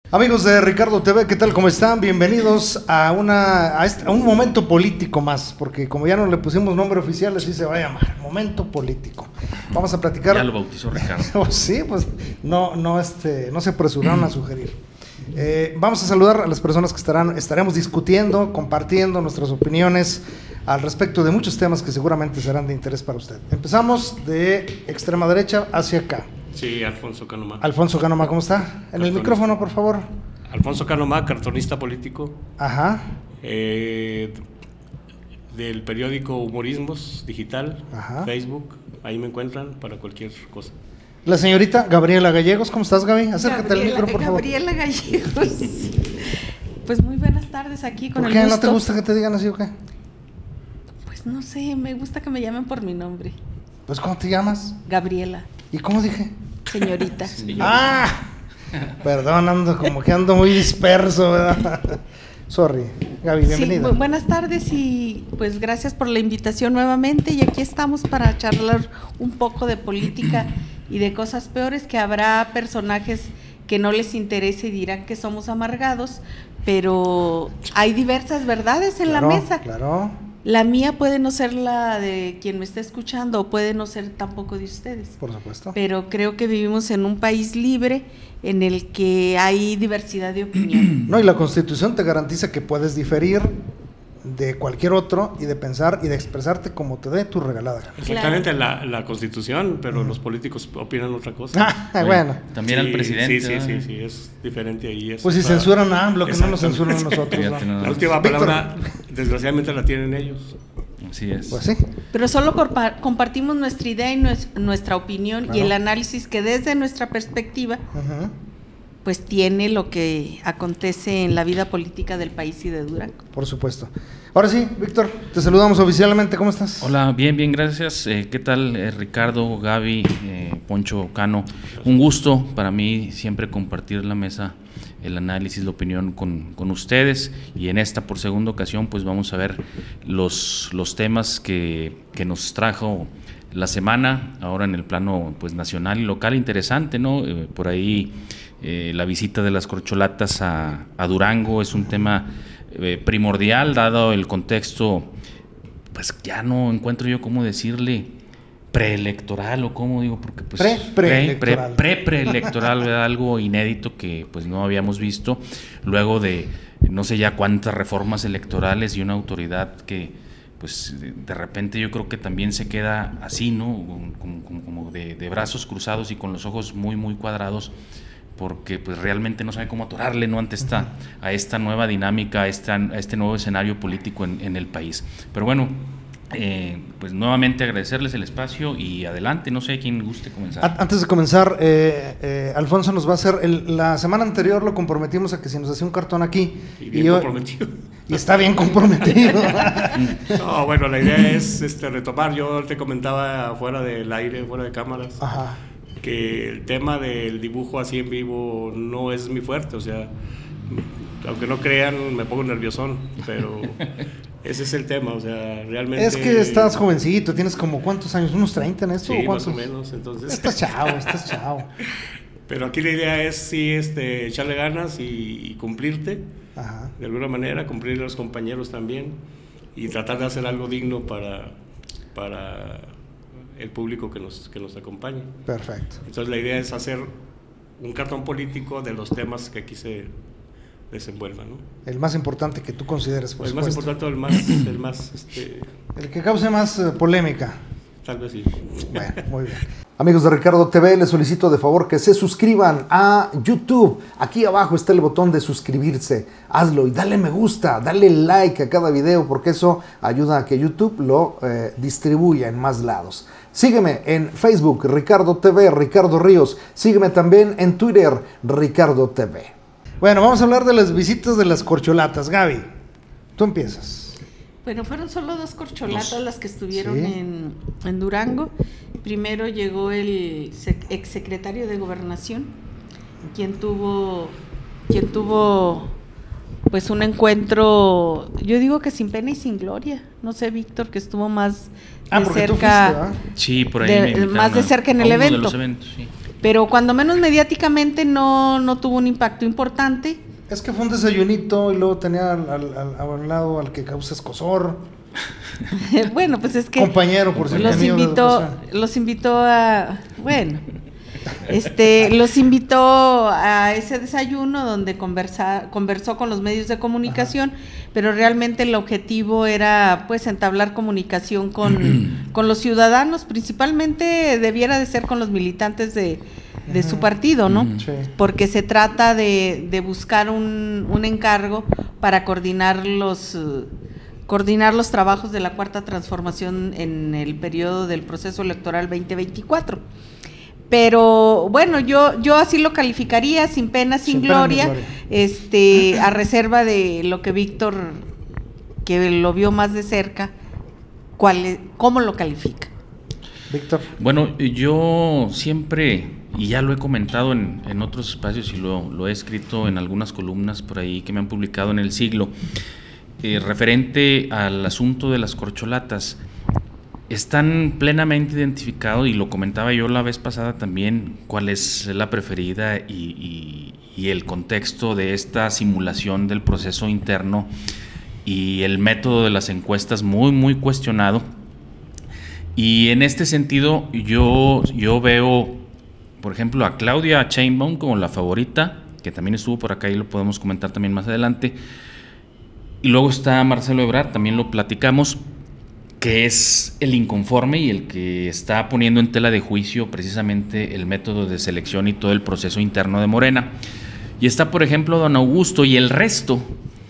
Amigos de Ricardo TV, ¿qué tal? ¿Cómo están? Bienvenidos a un momento político más, porque como ya no le pusimos nombre oficial, así se va a llamar, momento político. Vamos a platicar. Ya lo bautizó Ricardo. Sí, pues no se apresuraron a sugerir. Vamos a saludar a las personas que estaremos discutiendo, compartiendo nuestras opiniones al respecto de muchos temas que seguramente serán de interés para usted. Empezamos de extrema derecha hacia acá. Sí, Alfonso Canomá. Alfonso Canomá, ¿cómo está? En el micrófono, por favor. Alfonso Canomá, cartonista político. Ajá. Del periódico Humorismos Digital, Ajá. Facebook, ahí me encuentran para cualquier cosa. La señorita Gabriela Gallegos, ¿cómo estás, Gaby? Acércate al micro, por favor. Gabriela Gallegos. Pues muy buenas tardes aquí con el ¿Por qué gusto. no te gusta que te digan así o qué? Pues no sé, me gusta que me llamen por mi nombre. Pues, ¿cómo te llamas? Gabriela, ¿Y cómo dije? señorita. ¡Ah! Perdón, como que ando muy disperso, ¿verdad? Sorry, Gaby, bienvenida. Sí, buenas tardes y pues gracias por la invitación nuevamente y aquí estamos para charlar un poco de política y de cosas peores, que habrá personajes que no les interese y dirán que somos amargados, pero hay diversas verdades en la mesa. Claro. La mía puede no ser la de quien me está escuchando, o puede no ser tampoco de ustedes. Por supuesto. Pero creo que vivimos en un país libre en el que hay diversidad de opinión. No, y la Constitución te garantiza que puedes diferir de cualquier otro y de pensar y de expresarte como te dé tu regalada gana. Exactamente, la Constitución, pero los políticos opinan otra cosa. Bueno. También Sí, al presidente. Sí, es diferente ahí. Pues si censuran a AMLO, que no nos censuran a nosotros. ¿no? La última Víctor. palabra, desgraciadamente, la tienen ellos. Así es. Pues sí. Pero solo compartimos nuestra idea y nuestra opinión, Claro. y el análisis que desde nuestra perspectiva Ajá. pues tiene lo que acontece en la vida política del país y de Durango. Por supuesto. Ahora sí, Víctor, te saludamos oficialmente. ¿Cómo estás? Hola, bien, gracias. ¿Qué tal, Ricardo, Gaby, Poncho, Cano? Un gusto para mí siempre compartir la mesa, el análisis, la opinión con ustedes, y en esta por segunda ocasión pues vamos a ver los temas que nos trajo la semana, ahora en el plano pues nacional y local. Interesante, ¿no? Por ahí la visita de las corcholatas a Durango es un tema primordial, dado el contexto, pues ya no encuentro yo cómo decirle, preelectoral, o cómo digo, porque pues preelectoral, ¿verdad? Algo inédito que pues no habíamos visto luego de no sé ya cuántas reformas electorales y una autoridad que pues de repente yo creo que también se queda así, ¿no? Como de brazos cruzados y con los ojos muy cuadrados, porque pues realmente no sabe cómo atorarle, ¿no? Ante a esta nueva dinámica, a este nuevo escenario político en el país. Pero bueno, pues nuevamente agradecerles el espacio y adelante, no sé quién guste comenzar. Antes de comenzar, Alfonso nos va a hacer, la semana anterior lo comprometimos a que si nos hacía un cartón aquí. Y bien comprometido. Y está bien comprometido. No, bueno, la idea es retomar. Yo te comentaba fuera del aire, fuera de cámaras. Ajá. Que el tema del dibujo así en vivo no es mi fuerte, o sea, aunque no crean, me pongo nerviosón, pero ese es el tema, o sea, realmente... Es que estás jovencito, tienes como ¿cuántos años? ¿Unos 30 en esto? Sí, ¿o cuántos? más o menos, entonces... Estás chavo. Pero aquí la idea es sí, echarle ganas y cumplirte, Ajá. de alguna manera, cumplir a los compañeros también, y tratar de hacer algo digno para el público que nos acompaña. Perfecto. Entonces la idea es hacer un cartón político de los temas que aquí se desenvuelvan, ¿no? El más importante que tú consideres, por El más supuesto. importante o el más El que cause más polémica. tal vez sí. Bueno, muy bien. Amigos de Ricardo TV, les solicito de favor que se suscriban a YouTube. Aquí abajo está el botón de suscribirse. Hazlo y dale me gusta, dale like a cada video, porque eso ayuda a que YouTube lo distribuya en más lados. Sígueme en Facebook, Ricardo TV, Ricardo Ríos. Sígueme también en Twitter, Ricardo TV. Bueno, vamos a hablar de las visitas de las corcholatas. Gaby, tú empiezas. Bueno, fueron solo 2 corcholatas las que estuvieron Sí. en Durango. Primero llegó el exsecretario de Gobernación, quien tuvo pues un encuentro, yo digo que sin pena y sin gloria. No sé, Víctor, que estuvo más de porque tú cerca. fuiste, ¿verdad? Sí, por ahí me invitaron más de cerca en a el uno de evento. los eventos, sí. pero cuando menos mediáticamente no tuvo un impacto importante. Es que fue un desayunito y luego tenía al lado al que causa escozor. Bueno, pues es que compañero, por cierto, los invitó a, bueno, los invitó a ese desayuno donde conversó con los medios de comunicación. Ajá. Pero realmente el objetivo era pues entablar comunicación con los ciudadanos, principalmente debiera de ser con los militantes de su partido, ¿no? Sí. Porque se trata de buscar un encargo para coordinar los trabajos de la Cuarta Transformación en el periodo del proceso electoral 2024. Pero bueno, yo así lo calificaría, sin pena, sin gloria, a reserva de lo que Víctor, que lo vio más de cerca, ¿cómo lo califica? Víctor. Bueno, yo siempre, y ya lo he comentado en otros espacios y lo he escrito en algunas columnas por ahí que me han publicado en El Siglo, referente al asunto de las corcholatas, están plenamente identificados, y lo comentaba yo la vez pasada también, cuál es la preferida y el contexto de esta simulación del proceso interno y el método de las encuestas muy, muy cuestionado. Y en este sentido yo veo, por ejemplo, a Claudia Sheinbaum como la favorita, que también estuvo por acá y lo podemos comentar también más adelante. Y luego está Marcelo Ebrard, también lo platicamos, que es el inconforme y el que está poniendo en tela de juicio precisamente el método de selección y todo el proceso interno de Morena. Y está, por ejemplo, don Augusto y el resto,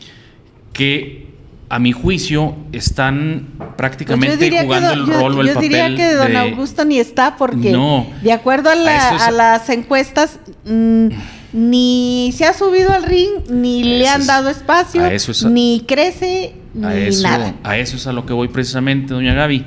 que a mi juicio están prácticamente pues jugando el rol o el papel. Yo diría que don Augusto ni está, porque de acuerdo a las encuestas ni se ha subido al ring, ni le han dado espacio, ni crece, ni nada. A eso es a lo que voy precisamente, doña Gaby.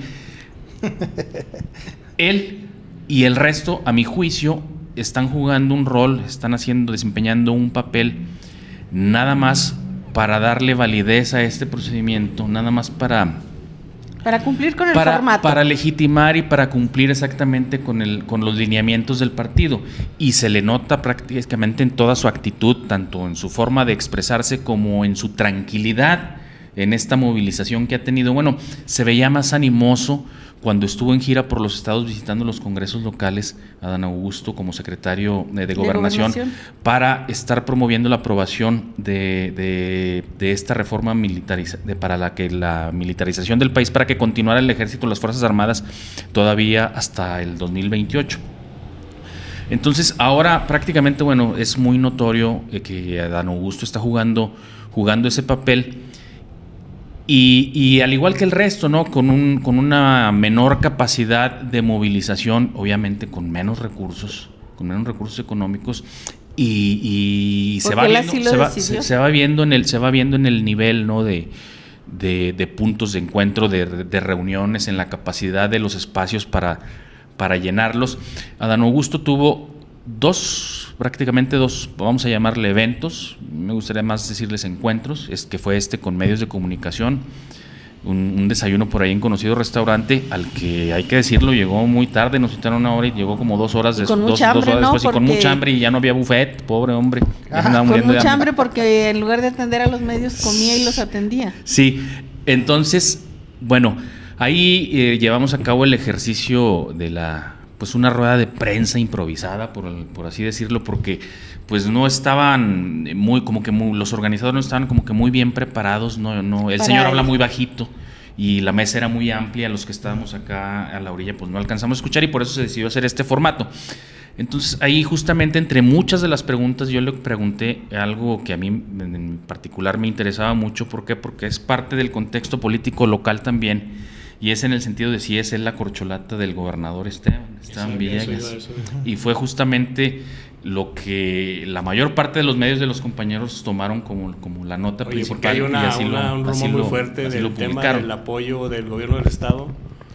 Él y el resto, a mi juicio, están jugando un rol, están desempeñando un papel nada más para darle validez a este procedimiento, nada más para cumplir con el formato. Para legitimar y para cumplir exactamente con los lineamientos del partido. Y se le nota prácticamente en toda su actitud, tanto en su forma de expresarse como en su tranquilidad en esta movilización que ha tenido. Bueno, se veía más animoso cuando estuvo en gira por los estados visitando los congresos locales, Adán Augusto como secretario de Gobernación, para estar promoviendo la aprobación de esta reforma para la militarización del país, para que continuara el ejército y las Fuerzas Armadas todavía hasta el 2028. Entonces, ahora prácticamente, bueno, es muy notorio que Adán Augusto está jugando ese papel. Y al igual que el resto, ¿no? Con una menor capacidad de movilización, obviamente con menos recursos económicos, y se va viendo en el nivel, ¿no? de puntos de encuentro, de reuniones, en la capacidad de los espacios para llenarlos. Adán Augusto tuvo prácticamente dos, vamos a llamarle eventos, me gustaría más decirles encuentros, que fue con medios de comunicación, un desayuno por ahí en conocido restaurante, al que hay que decirlo, llegó muy tarde, nos citaron 1 hora y llegó como 2 horas después, y con mucha hambre, y ya no había buffet, pobre hombre. Con mucha hambre, porque en lugar de atender a los medios comía y los atendía. Sí, entonces, bueno, ahí llevamos a cabo el ejercicio de pues una rueda de prensa improvisada, por así decirlo, porque pues no estaban los organizadores no estaban como que muy bien preparados, el señor habla muy bajito y la mesa era muy amplia, los que estábamos acá a la orilla pues no alcanzamos a escuchar, y por eso se decidió hacer este formato. Entonces ahí justamente entre muchas de las preguntas yo le pregunté algo que a mí en particular me interesaba mucho. ¿Por qué? Porque es parte del contexto político local también. Y es en el sentido de si es él la corcholata del gobernador Esteban Villegas. Y fue justamente lo que la mayor parte de los medios de los compañeros tomaron como la nota principal. Porque hay un rumor muy fuerte del tema del apoyo del gobierno del estado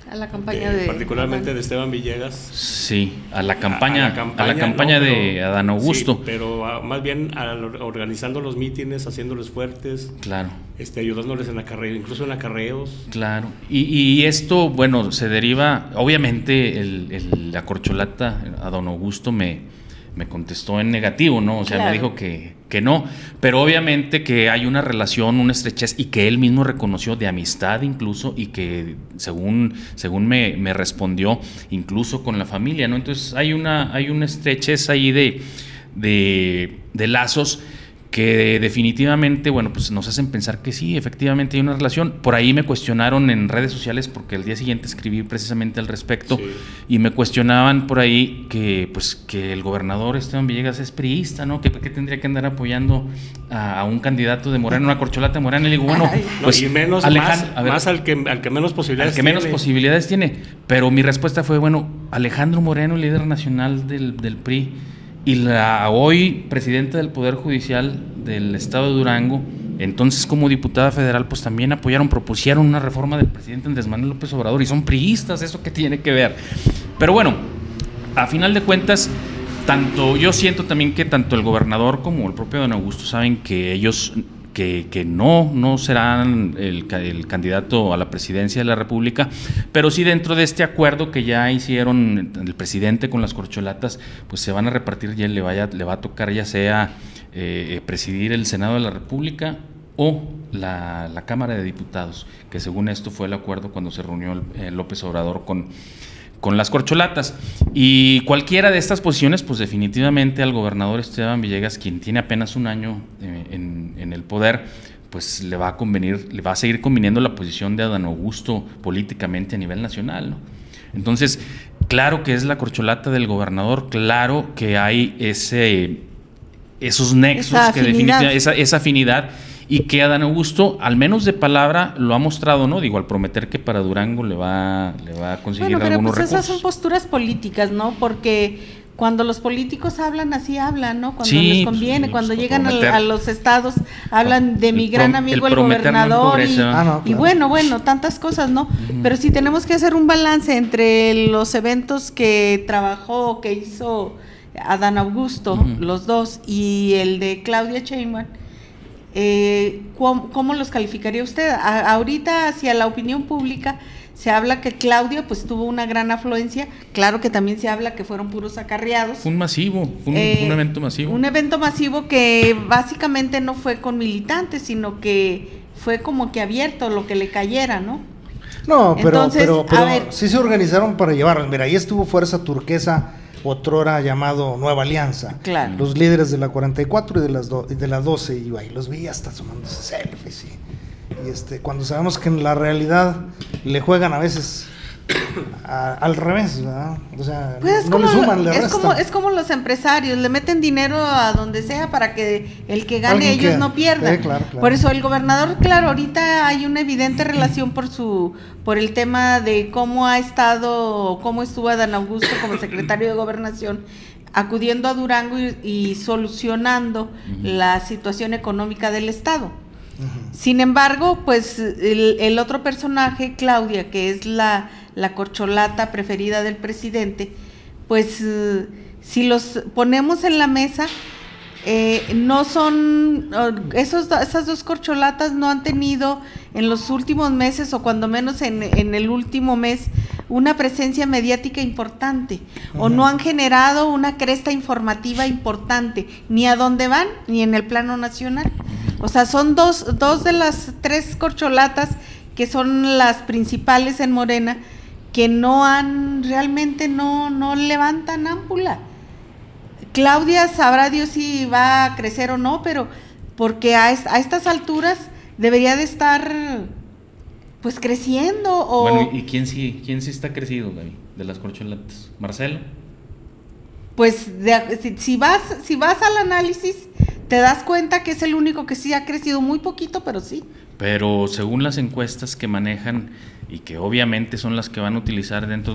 A la campaña de particularmente de Esteban Villegas. Sí, a la campaña no, de Adán Augusto. Sí, pero más bien organizando los mítines, haciéndoles fuertes. Claro. Ayudándoles en acarreo, incluso en acarreos. Claro. Y esto, bueno, se deriva, obviamente, la corcholata, Adán Augusto me contestó en negativo, ¿no? O sea, claro, me dijo que no, pero obviamente que hay una relación, una estrechez, y que él mismo reconoció de amistad incluso, y que según me respondió, incluso con la familia, ¿no? Entonces hay una estrechez ahí de lazos que definitivamente, bueno, pues nos hacen pensar que sí, efectivamente hay una relación. Por ahí me cuestionaron en redes sociales, porque el día siguiente escribí precisamente al respecto, sí, y me cuestionaban por ahí que el gobernador Esteban Villegas es priista, ¿no? ¿Qué tendría que andar apoyando a un candidato de Morena, una corcholata de Morena? Y le digo, bueno, pues y menos, más al que menos posibilidades tiene. Menos posibilidades tiene. Pero mi respuesta fue, bueno, Alejandro Moreno, líder nacional del PRI, y la hoy presidenta del Poder Judicial del Estado de Durango, entonces como diputada federal, pues también propusieron una reforma del presidente Andrés Manuel López Obrador, y son priistas. ¿Eso qué tiene que ver? Pero bueno, a final de cuentas, yo siento también que tanto el gobernador como el propio Adán Augusto saben que ellos que no serán el candidato a la presidencia de la República, pero sí dentro de este acuerdo que ya hicieron el presidente con las corcholatas, pues se van a repartir, ya le va a tocar ya sea presidir el Senado de la República o la Cámara de Diputados, que según esto fue el acuerdo cuando se reunió López Obrador con las corcholatas. Y cualquiera de estas posiciones, pues definitivamente al gobernador Esteban Villegas, quien tiene apenas un año en el poder, pues le va a seguir conviniendo la posición de Adán Augusto políticamente a nivel nacional, ¿no? Entonces, claro que es la corcholata del gobernador, claro que hay esos nexos, esa afinidad, y que Adán Augusto, al menos de palabra, lo ha mostrado, ¿no? Digo, al prometer que para Durango le va a conseguir algunos recursos. Esas son posturas políticas, ¿no? Porque cuando los políticos hablan, así hablan, ¿no? Cuando les conviene, pues, cuando llegan a los estados, hablan de mi gran amigo el gobernador, y bueno, tantas cosas, ¿no? Pero sí tenemos que hacer un balance entre los eventos que hizo Adán Augusto, los dos, y el de Claudia Sheinbaum. ¿Cómo los calificaría usted? Ahorita, hacia la opinión pública, se habla que Claudia pues tuvo una gran afluencia. Claro que también se habla que fueron puros acarreados. Fue un evento masivo. Un evento masivo que básicamente no fue con militantes, sino que fue como que abierto lo que le cayera, ¿no? No, pero sí se organizaron para llevarlos. Mira, ahí estuvo Fuerza Turquesa, otrora llamado Nueva Alianza, claro, los líderes de la 44 y de la 12, y ahí los vi hasta tomándose selfies, y cuando sabemos que en la realidad le juegan a veces al revés, ¿verdad? O sea, pues no le suman, le restan. Es como los empresarios, le meten dinero a donde sea para que el que gane ellos no pierdan. Claro. Por eso el gobernador, claro, ahorita hay una evidente relación por el tema de cómo estuvo Adán Augusto como secretario de Gobernación, acudiendo a Durango y solucionando la situación económica del estado. Sin embargo, pues el otro personaje, Claudia, que es la corcholata preferida del presidente, pues si los ponemos en la mesa, no son, esas dos corcholatas no han tenido en los últimos meses, o cuando menos en el último mes, una presencia mediática importante, o no han generado una cresta informativa importante, ni a dónde van, ni en el plano nacional. O sea, son dos de las tres corcholatas que son las principales en Morena, que realmente no levantan ámpula. Claudia sabrá Dios si va a crecer o no, pero porque a estas alturas debería de estar pues creciendo. Bueno, ¿y quién sí está crecido, Gaby, de las corcholatas? ¿Marcelo? Pues si vas al análisis, te das cuenta que es el único que sí ha crecido muy poquito, pero sí. Pero según las encuestas que manejan, y que obviamente son las que van a utilizar dentro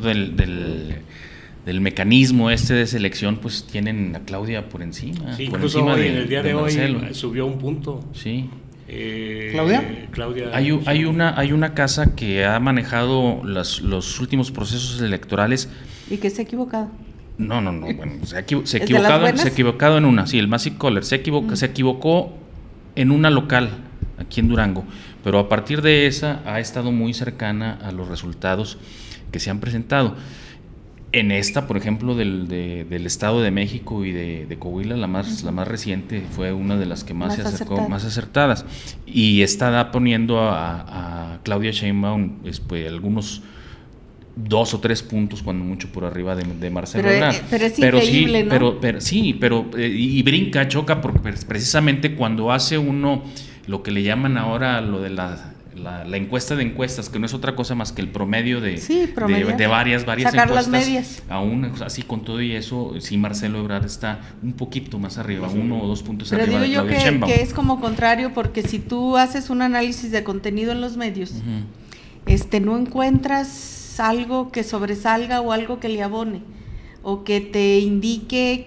del mecanismo de selección, pues tienen a Claudia por encima. Sí, por incluso encima en el día de hoy subió un punto. Sí. Claudia. Hay una casa que ha manejado los últimos procesos electorales. ¿Y que se ha equivocado? No, bueno, se ha equivocado en una, sí, el Massive Caller, se equivocó en una local, aquí en Durango, pero a partir de esa ha estado muy cercana a los resultados que se han presentado. En esta, por ejemplo, del Estado de México y de Coahuila, la más reciente fue una de las que más se acercó, más acertadas, y está poniendo a Claudia Sheinbaum algunos 2 o 3 puntos, cuando mucho, por arriba de Marcelo Ebrard. Pero es increíble, sí, ¿no? Y brinca, choca, porque precisamente cuando hace uno lo que le llaman ahora lo de la encuesta de encuestas, que no es otra cosa más que el promedio de varias sacar encuestas, las medias. aún así, con todo y eso, sí, Marcelo Ebrard está un poquito más arriba, 1 o 2 puntos pero arriba de digo Claudia yo Sheinbaum. que es como contrario, porque si tú haces un análisis de contenido en los medios, no encuentras algo que sobresalga o algo que le abone o que te indique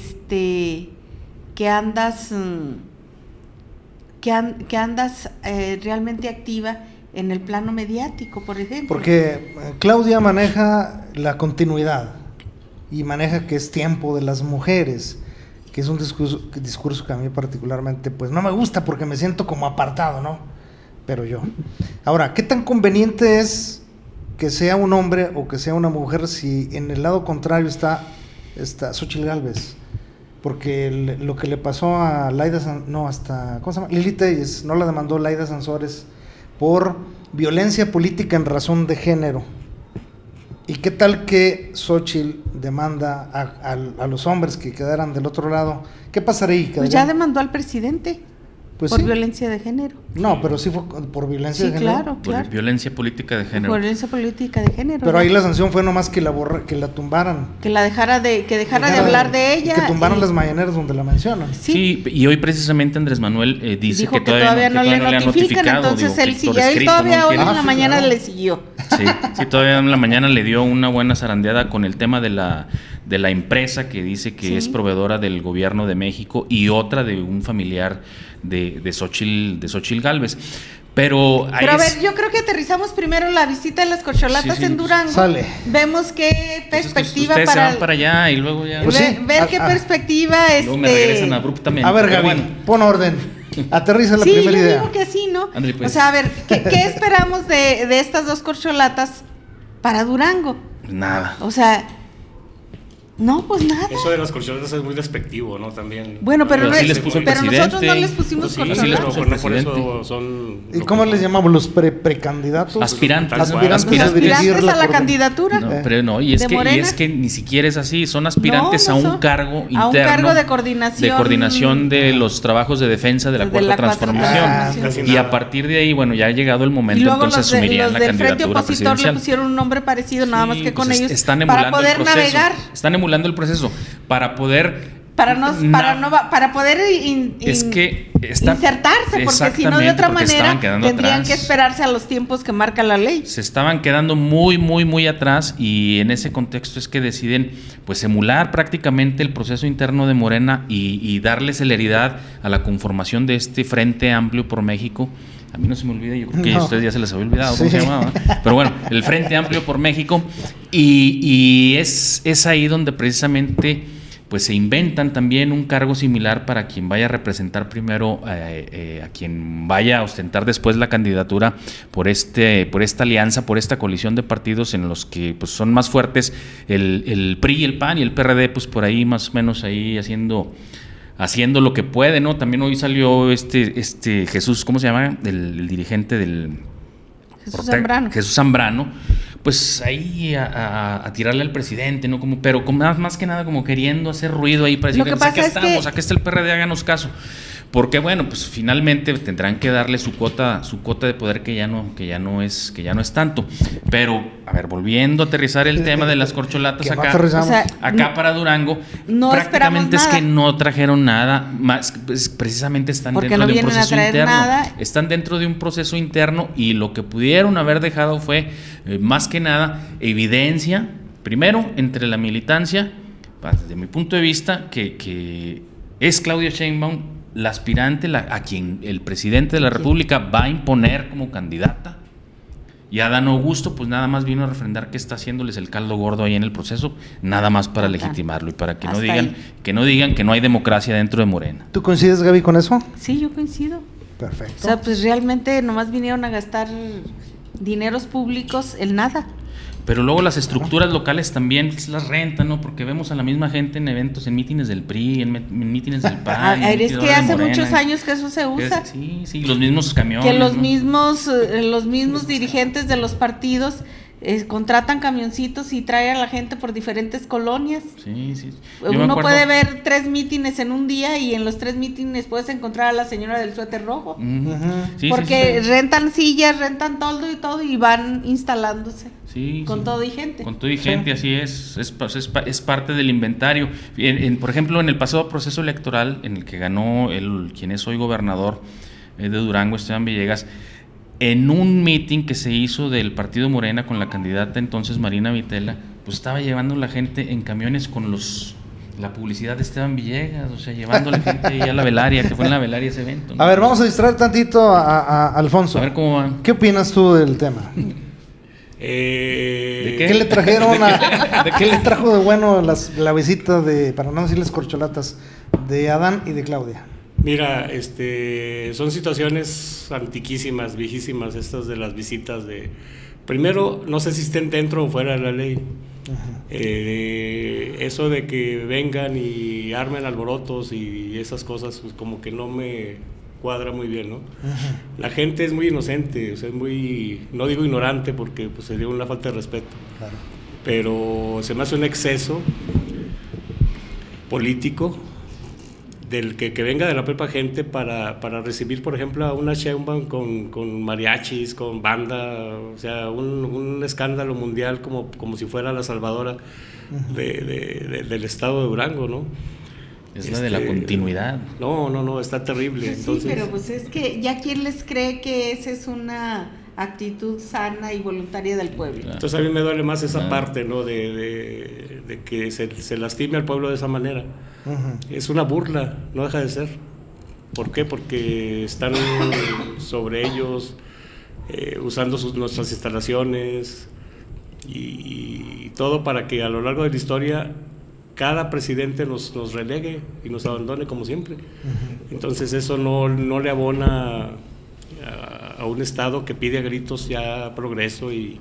que andas realmente activa en el plano mediático, por ejemplo. Porque Claudia maneja la continuidad y maneja que es tiempo de las mujeres, que es un discurso que a mí particularmente pues no me gusta, porque me siento como apartado, ¿no? Pero yo. Ahora, ¿qué tan conveniente es que sea un hombre o que sea una mujer si en el lado contrario está Xóchitl Gálvez? Porque lo que le pasó a ¿cómo se llama? Lili Telles, no la demandó Laida Sansores por violencia política en razón de género. ¿Y qué tal que Xóchitl demanda a los hombres que quedaran del otro lado? ¿Qué pasaría ahí? Pues ya demandó al presidente. Pues por sí. Violencia de género. No, pero sí fue por violencia de género. Claro. Por violencia política de género. Por violencia política de género. Pero ahí la sanción fue nomás que la tumbaran. Que dejara de hablar de ella. Que tumbaran las mañaneras donde la mencionan. Sí, y hoy precisamente Andrés Manuel dice dijo que todavía no le notifican, entonces él siguió, él todavía hoy en la mañana le siguió. Sí, todavía en la mañana le dio una buena zarandeada con el tema de la empresa que dice que es proveedora del gobierno de México, y otra de un familiar de Xóchitl Gálvez. Pero a ver, yo creo que aterrizamos primero la visita de las corcholatas en Durango. Sale. Vemos qué perspectiva ustedes se van para allá y luego ya. Ver qué perspectiva luego me regresan abruptamente. A ver, Gaby, pon orden. Aterriza la primera idea. Sí, yo digo que así, ¿no? Ándale, pues. O sea, a ver, ¿qué esperamos de estas dos corcholatas para Durango? Nada. O sea, no, pues nada. Eso de las corcholatas es muy despectivo, ¿no? También. Bueno, pero nosotros no les pusimos corcholatas. Por eso son. ¿Y cómo les llamamos? ¿Los precandidatos? Aspirantes a la candidatura. No, pero no, y es que ni siquiera es así, son aspirantes a un cargo interno. A un cargo de coordinación. De coordinación de los trabajos de defensa de la Cuarta Transformación. Y a partir de ahí, bueno, ya ha llegado el momento, entonces asumirían la candidatura presidencial. Los del Frente Opositor le pusieron un nombre parecido, nada más que con ellos, para poder navegar. Están emulando el proceso para poder insertarse, porque si no, de otra manera tendrían que esperarse a los tiempos que marca la ley. Se estaban quedando muy, muy, muy atrás, y en ese contexto es que deciden pues emular prácticamente el proceso interno de Morena y darle celeridad a la conformación de este Frente Amplio por México. A mí no se me olvida, yo creo que a ustedes ya se les había olvidado cómo se llamaba. Pero bueno, el Frente Amplio por México, y es ahí donde precisamente pues se inventan también un cargo similar para quien vaya a representar primero, a quien vaya a ostentar después la candidatura por esta alianza, por esta coalición de partidos en los que pues son más fuertes el PRI, el PAN y el PRD, pues por ahí más o menos ahí haciendo lo que puede, ¿no? También hoy salió Jesús, ¿cómo se llama? El dirigente del Jesús Zambrano, pues ahí a tirarle al presidente, ¿no? Pero más que nada como queriendo hacer ruido ahí para decir, aquí estamos, aquí está el PRD, háganos caso. Porque bueno, pues finalmente tendrán que darle su cuota de poder que ya no es tanto. Pero a ver, volviendo a aterrizar el tema de las corcholatas acá para Durango, no prácticamente es que no trajeron nada más, pues, precisamente están dentro de un proceso interno. Están dentro de un proceso interno, y lo que pudieron haber dejado fue más que nada evidencia, primero entre la militancia, desde mi punto de vista, que es Claudia Sheinbaum la aspirante, a quien el presidente de la República va a imponer como candidata. Y Adán Augusto, pues nada más vino a refrendar que está haciéndoles el caldo gordo ahí en el proceso, nada más para legitimarlo y para que no digan que no hay democracia dentro de Morena. ¿Tú coincides, Gaby, con eso? Sí, yo coincido. Perfecto. O sea, pues realmente nomás vinieron a gastar dineros públicos en nada. Pero luego las estructuras locales también las rentan, ¿no? Porque vemos a la misma gente en eventos, en mítines del PRI, en mítines del PAN. Es que hace muchos años que eso se usa. Sí, los mismos camiones. Que los mismos dirigentes de los partidos contratan camioncitos y traen a la gente por diferentes colonias. Sí. Uno puede ver 3 mítines en un día y en los 3 mítines puedes encontrar a la señora del suéter rojo. Porque rentan sillas, rentan todo y van instalándose. Con todo y gente. Con todo y gente, así es parte del inventario. Por ejemplo, en el pasado proceso electoral, en el que ganó quien es hoy gobernador de Durango, Esteban Villegas, en un meeting que se hizo del partido Morena con la candidata entonces Marina Vitela, pues estaba llevando la gente en camiones con la publicidad de Esteban Villegas, o sea, llevando a la gente ahí a la velaria, que fue en la velaria ese evento, ¿no? A ver, vamos a distraer tantito a Alfonso. A ver cómo va. ¿Qué opinas tú del tema? ¿De qué le trajeron ¿de qué le trajo de bueno la visita de, para no decirles corcholatas, de Adán y de Claudia? Mira, son situaciones antiquísimas, viejísimas, estas de las visitas de... Primero, no sé si estén dentro o fuera de la ley. Eso de que vengan y armen alborotos y esas cosas, pues como que no me cuadra muy bien, ¿no? La gente es muy inocente, o sea, es muy... No digo ignorante porque pues, sería una falta de respeto. Claro. Pero se me hace un exceso político del que venga de la propia gente para recibir, por ejemplo, a una Sheinbaum con mariachis, con banda, o sea, un escándalo mundial como si fuera la salvadora del estado de Durango, ¿no? Es la de la continuidad. No, está terrible. Pues entonces... Sí, pero pues es que ya quién les cree que esa es una actitud sana y voluntaria del pueblo. Entonces a mí me duele más esa parte, ¿no? De que se lastime al pueblo de esa manera. Es una burla, no deja de ser. ¿Por qué? Porque están sobre ellos, usando nuestras instalaciones y todo para que a lo largo de la historia cada presidente nos relegue y nos abandone como siempre. Entonces eso no le abona a un Estado que pide a gritos ya progreso y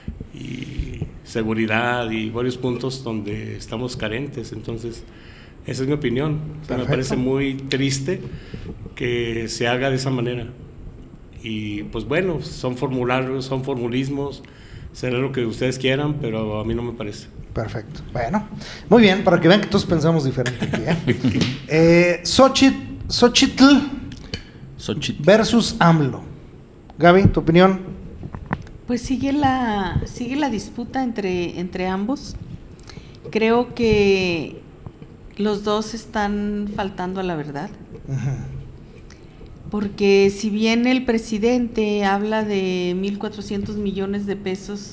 seguridad y varios puntos donde estamos carentes. Entonces esa es mi opinión. Me parece muy triste que se haga de esa manera. Y pues bueno, son formularios, son formulismos, será lo que ustedes quieran, pero a mí no me parece. Perfecto. Bueno, muy bien, para que vean que todos pensamos diferente aquí, ¿eh? Xochitl versus AMLO. Gaby, ¿tu opinión? Pues sigue la disputa entre ambos. Creo que los dos están faltando a la verdad. Porque si bien el presidente habla de 1,400 millones de pesos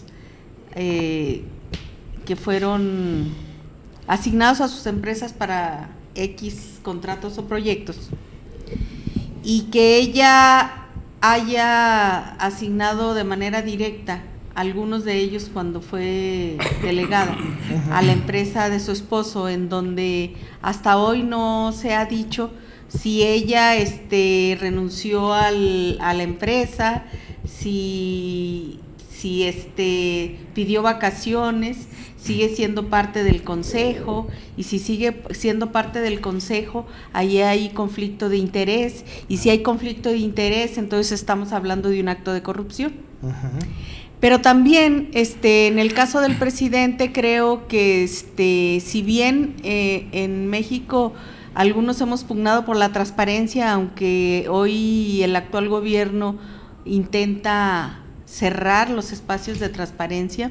que fueron asignados a sus empresas para X contratos o proyectos, y que ella haya asignado de manera directa algunos de ellos cuando fue delegada a la empresa de su esposo, en donde hasta hoy no se ha dicho si ella renunció a la empresa, si pidió vacaciones, sigue siendo parte del consejo, y si sigue siendo parte del consejo, ahí hay conflicto de interés, y si hay conflicto de interés, entonces estamos hablando de un acto de corrupción. Pero también en el caso del presidente, creo que si bien en México algunos hemos pugnado por la transparencia, aunque hoy el actual gobierno intenta cerrar los espacios de transparencia,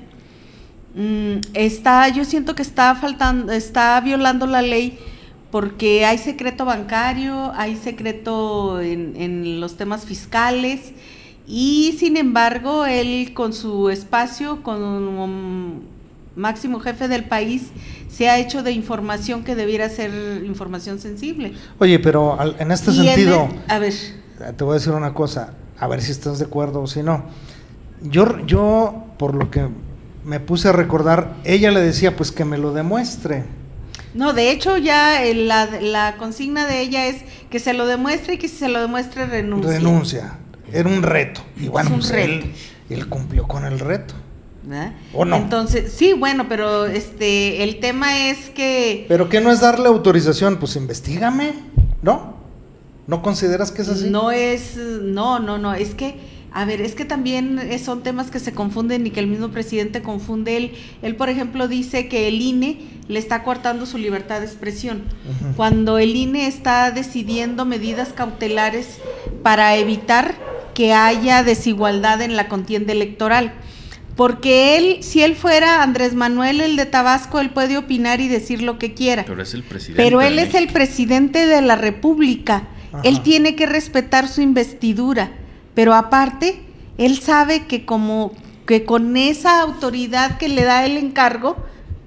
yo siento que está violando la ley, porque hay secreto bancario, hay secreto en los temas fiscales, y sin embargo él con su espacio, con máximo jefe del país se ha hecho de información que debiera ser información sensible. Oye, pero en este sentido, a ver, te voy a decir una cosa, a ver si estás de acuerdo o si no. Yo por lo que me puse a recordar, ella le decía pues que me lo demuestre. No, de hecho ya la consigna de ella es que se lo demuestre y que si se lo demuestre renuncia. Era un reto. Y bueno, pues reto. Él cumplió con el reto. ¿verdad? ¿O no? Entonces, sí, bueno, pero el tema es que... ¿Pero qué no es darle autorización? Pues investígame, ¿no? ¿No consideras que es así? No, es que, a ver, es que también son temas que se confunden y que el mismo presidente confunde. Él, por ejemplo, dice que el INE le está cortando su libertad de expresión, cuando el INE está decidiendo medidas cautelares para evitar que haya desigualdad en la contienda electoral. Porque si él fuera Andrés Manuel, el de Tabasco, él puede opinar y decir lo que quiera. Pero es el presidente. Pero él es el presidente de la República. Ajá. Él tiene que respetar su investidura. Pero aparte, él sabe que con esa autoridad que le da el encargo,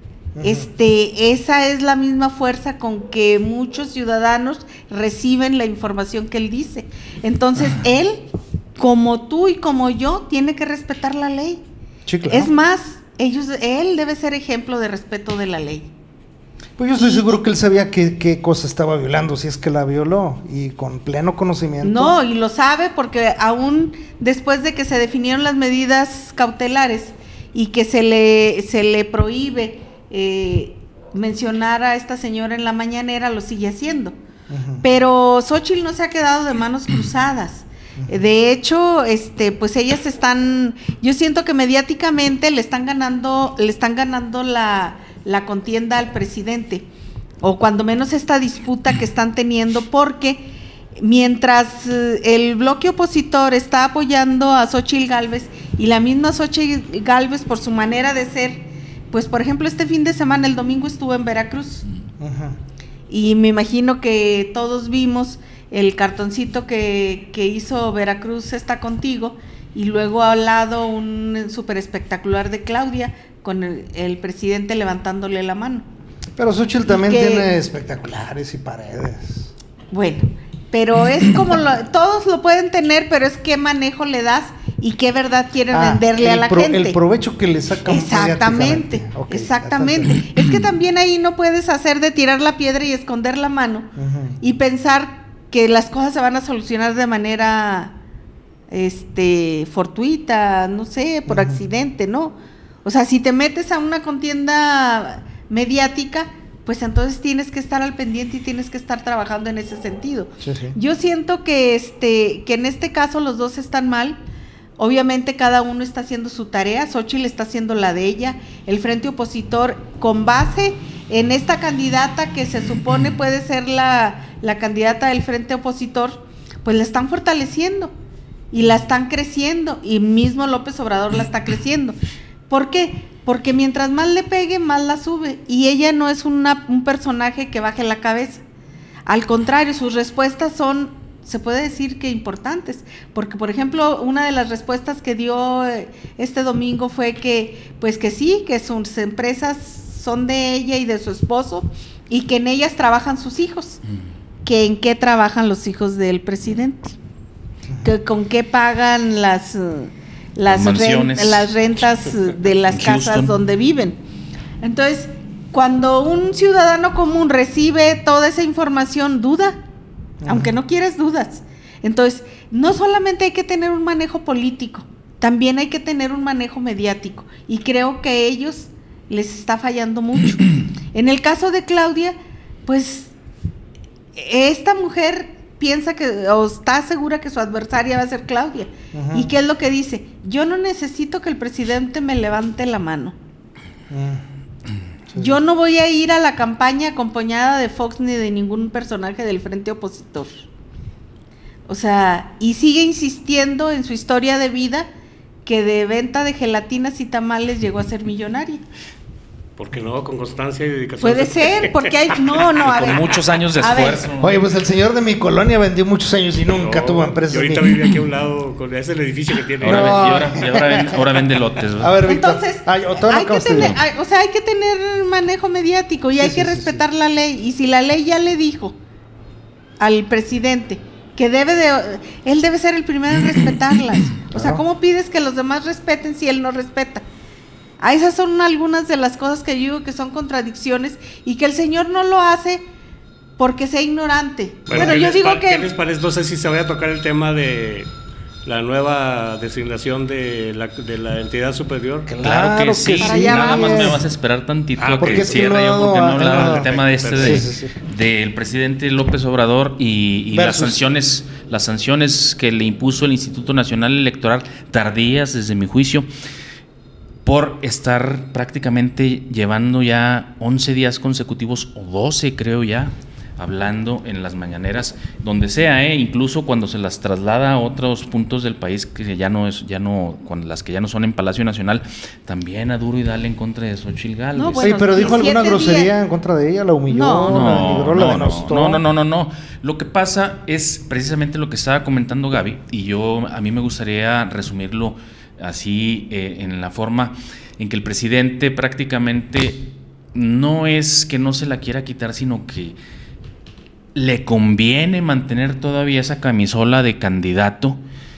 esa es la misma fuerza con que muchos ciudadanos reciben la información que él dice. Entonces, él, como tú y como yo, tiene que respetar la ley. Sí, claro. Es más, él debe ser ejemplo de respeto de la ley. Pues yo estoy seguro que él sabía qué cosa estaba violando, si es que la violó, y con pleno conocimiento. No, y lo sabe porque aún después de que se definieron las medidas cautelares y que se le prohíbe mencionar a esta señora en la mañanera, lo sigue haciendo. Pero Xóchitl no se ha quedado de manos cruzadas. De hecho, pues ellas yo siento que mediáticamente le están ganando la contienda al presidente, o cuando menos esta disputa que están teniendo, porque mientras el bloque opositor está apoyando a Xóchitl Gálvez, y la misma Xóchitl Gálvez, por su manera de ser, pues por ejemplo este fin de semana, el domingo estuvo en Veracruz, y me imagino que todos vimos el cartoncito que hizo Veracruz está contigo, y luego al lado un súper espectacular de Claudia con el presidente levantándole la mano. Pero Xóchitl también tiene espectaculares y paredes. Bueno, pero es como todos lo pueden tener, pero es qué manejo le das y qué verdad quieren venderle a la gente. El provecho que le sacan. Exactamente, exactamente. Es que también ahí no puedes hacer de tirar la piedra y esconder la mano y pensar que las cosas se van a solucionar de manera fortuita, no sé, por accidente, ¿no? O sea, si te metes a una contienda mediática, pues entonces tienes que estar al pendiente y tienes que estar trabajando en ese sentido. Sí. Yo siento que en este caso los dos están mal. Obviamente cada uno está haciendo su tarea, Xóchitl está haciendo la de ella, el frente opositor, con base en esta candidata que se supone puede ser la candidata del frente opositor, pues la están fortaleciendo y la están creciendo, y mismo López Obrador la está creciendo. ¿Por qué? Porque mientras más le pegue, más la sube, y ella no es un personaje que baje la cabeza. Al contrario, sus respuestas son, se puede decir que importantes, porque por ejemplo, una de las respuestas que dio este domingo fue que, pues que sí, que sus empresas son de ella y de su esposo, y que en ellas trabajan sus hijos. ¿Que en qué trabajan los hijos del presidente? ¿Que con qué pagan las rentas de las casas donde viven? Entonces, cuando un ciudadano común recibe toda esa información, duda, aunque no quieres, dudas. Entonces, no solamente hay que tener un manejo político, también hay que tener un manejo mediático, y creo que a ellos les está fallando mucho. En el caso de Claudia, pues esta mujer piensa o está segura que su adversaria va a ser Claudia. ¿Y qué es lo que dice? Yo no necesito que el presidente me levante la mano. Yo no voy a ir a la campaña acompañada de Fox ni de ningún personaje del frente opositor. O sea, y sigue insistiendo en su historia de vida, que de venta de gelatinas y tamales llegó a ser millonaria. ¿Por qué no? Con constancia y dedicación. Puede ser, porque hay... No, a ver. Con muchos años de esfuerzo. Oye, pues el señor de mi colonia vendió muchos años y nunca tuvo empresa. Yo ahorita viví aquí a un lado, es el edificio que tiene. Ahora vende lotes, ¿verdad? A ver, Víctor. Entonces, hay que tener manejo mediático y hay que respetar la ley. Y si la ley ya le dijo al presidente que él debe ser el primero en respetarlas. O sea, ¿cómo pides que los demás respeten si él no respeta? Esas son algunas de las cosas que yo digo que son contradicciones y que el señor no lo hace porque sea ignorante. Bueno, yo digo que... ¿Qué les parece? No sé si se vaya a tocar el tema de la nueva designación de la entidad superior. Claro que sí. Nada más me vas a esperar tantito a que cierre yo porque no hablaba del tema del presidente López Obrador y las sanciones que le impuso el Instituto Nacional Electoral, tardías desde mi juicio, por estar prácticamente llevando ya 11 días consecutivos, o 12 creo ya, hablando en las mañaneras, donde sea, incluso cuando se las traslada a otros puntos del país que con las que ya no son en Palacio Nacional, también a duro y dale en contra de Xóchitl Gálvez. No, bueno, pero dijo alguna grosería en contra de ella, la humilló, la denostó. No. Lo que pasa es precisamente lo que estaba comentando Gaby, y a mí me gustaría resumirlo así, en la forma en que el presidente prácticamente no es que no se la quiera quitar, sino que le conviene mantener todavía esa camisola de candidato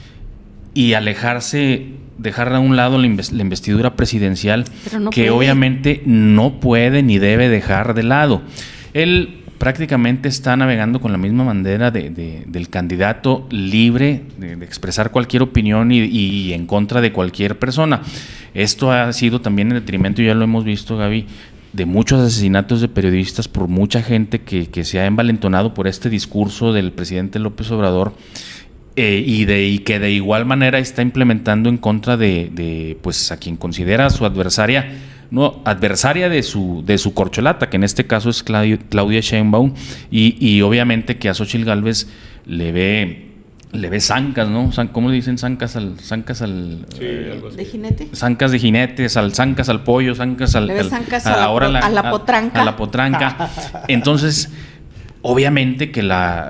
y dejar a un lado la investidura presidencial, que obviamente no puede ni debe dejar de lado. Él prácticamente está navegando con la misma bandera del candidato libre de expresar cualquier opinión y en contra de cualquier persona. Esto ha sido también en detrimento, ya lo hemos visto, Gaby, de muchos asesinatos de periodistas por mucha gente que se ha envalentonado por este discurso del presidente López Obrador, y que de igual manera está implementando en contra de pues a quien considera su adversaria de su corcholata, que en este caso es Claudia Sheinbaum, y obviamente que a Xóchitl Gálvez le ve zancas, ¿no? ¿Cómo le dicen? Zancas al ¿de jinete? Zancas de jinetes, zancas al pollo, zancas al... Le ve zancas a la potranca. A la potranca. Entonces, obviamente que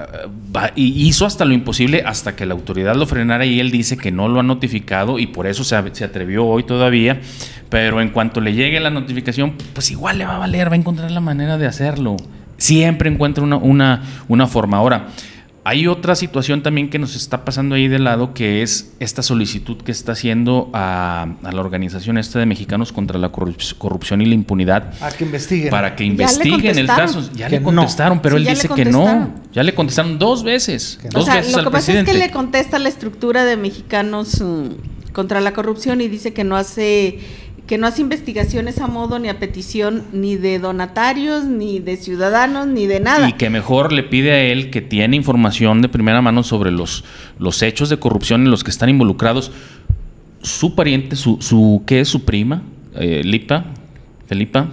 hizo hasta lo imposible hasta que la autoridad lo frenara, y él dice que no lo ha notificado y por eso se atrevió hoy todavía, pero en cuanto le llegue la notificación, pues igual le va a valer, va a encontrar la manera de hacerlo. Siempre encuentra una forma. Ahora, hay otra situación también que nos está pasando ahí de lado, que es esta solicitud que está haciendo a la organización de Mexicanos contra la Corrupción y la Impunidad. A que investiguen. Para que investiguen el caso. Ya le contestaron, pero él dice que no. Ya le contestaron 2 veces. Lo que pasa es que le contesta la estructura de Mexicanos contra la Corrupción y dice que no hace investigaciones a modo ni a petición ni de donatarios, ni de ciudadanos, ni de nada. Y que mejor le pide a él, que tiene información de primera mano sobre los hechos de corrupción en los que están involucrados su pariente, ¿qué es su prima? Felipa,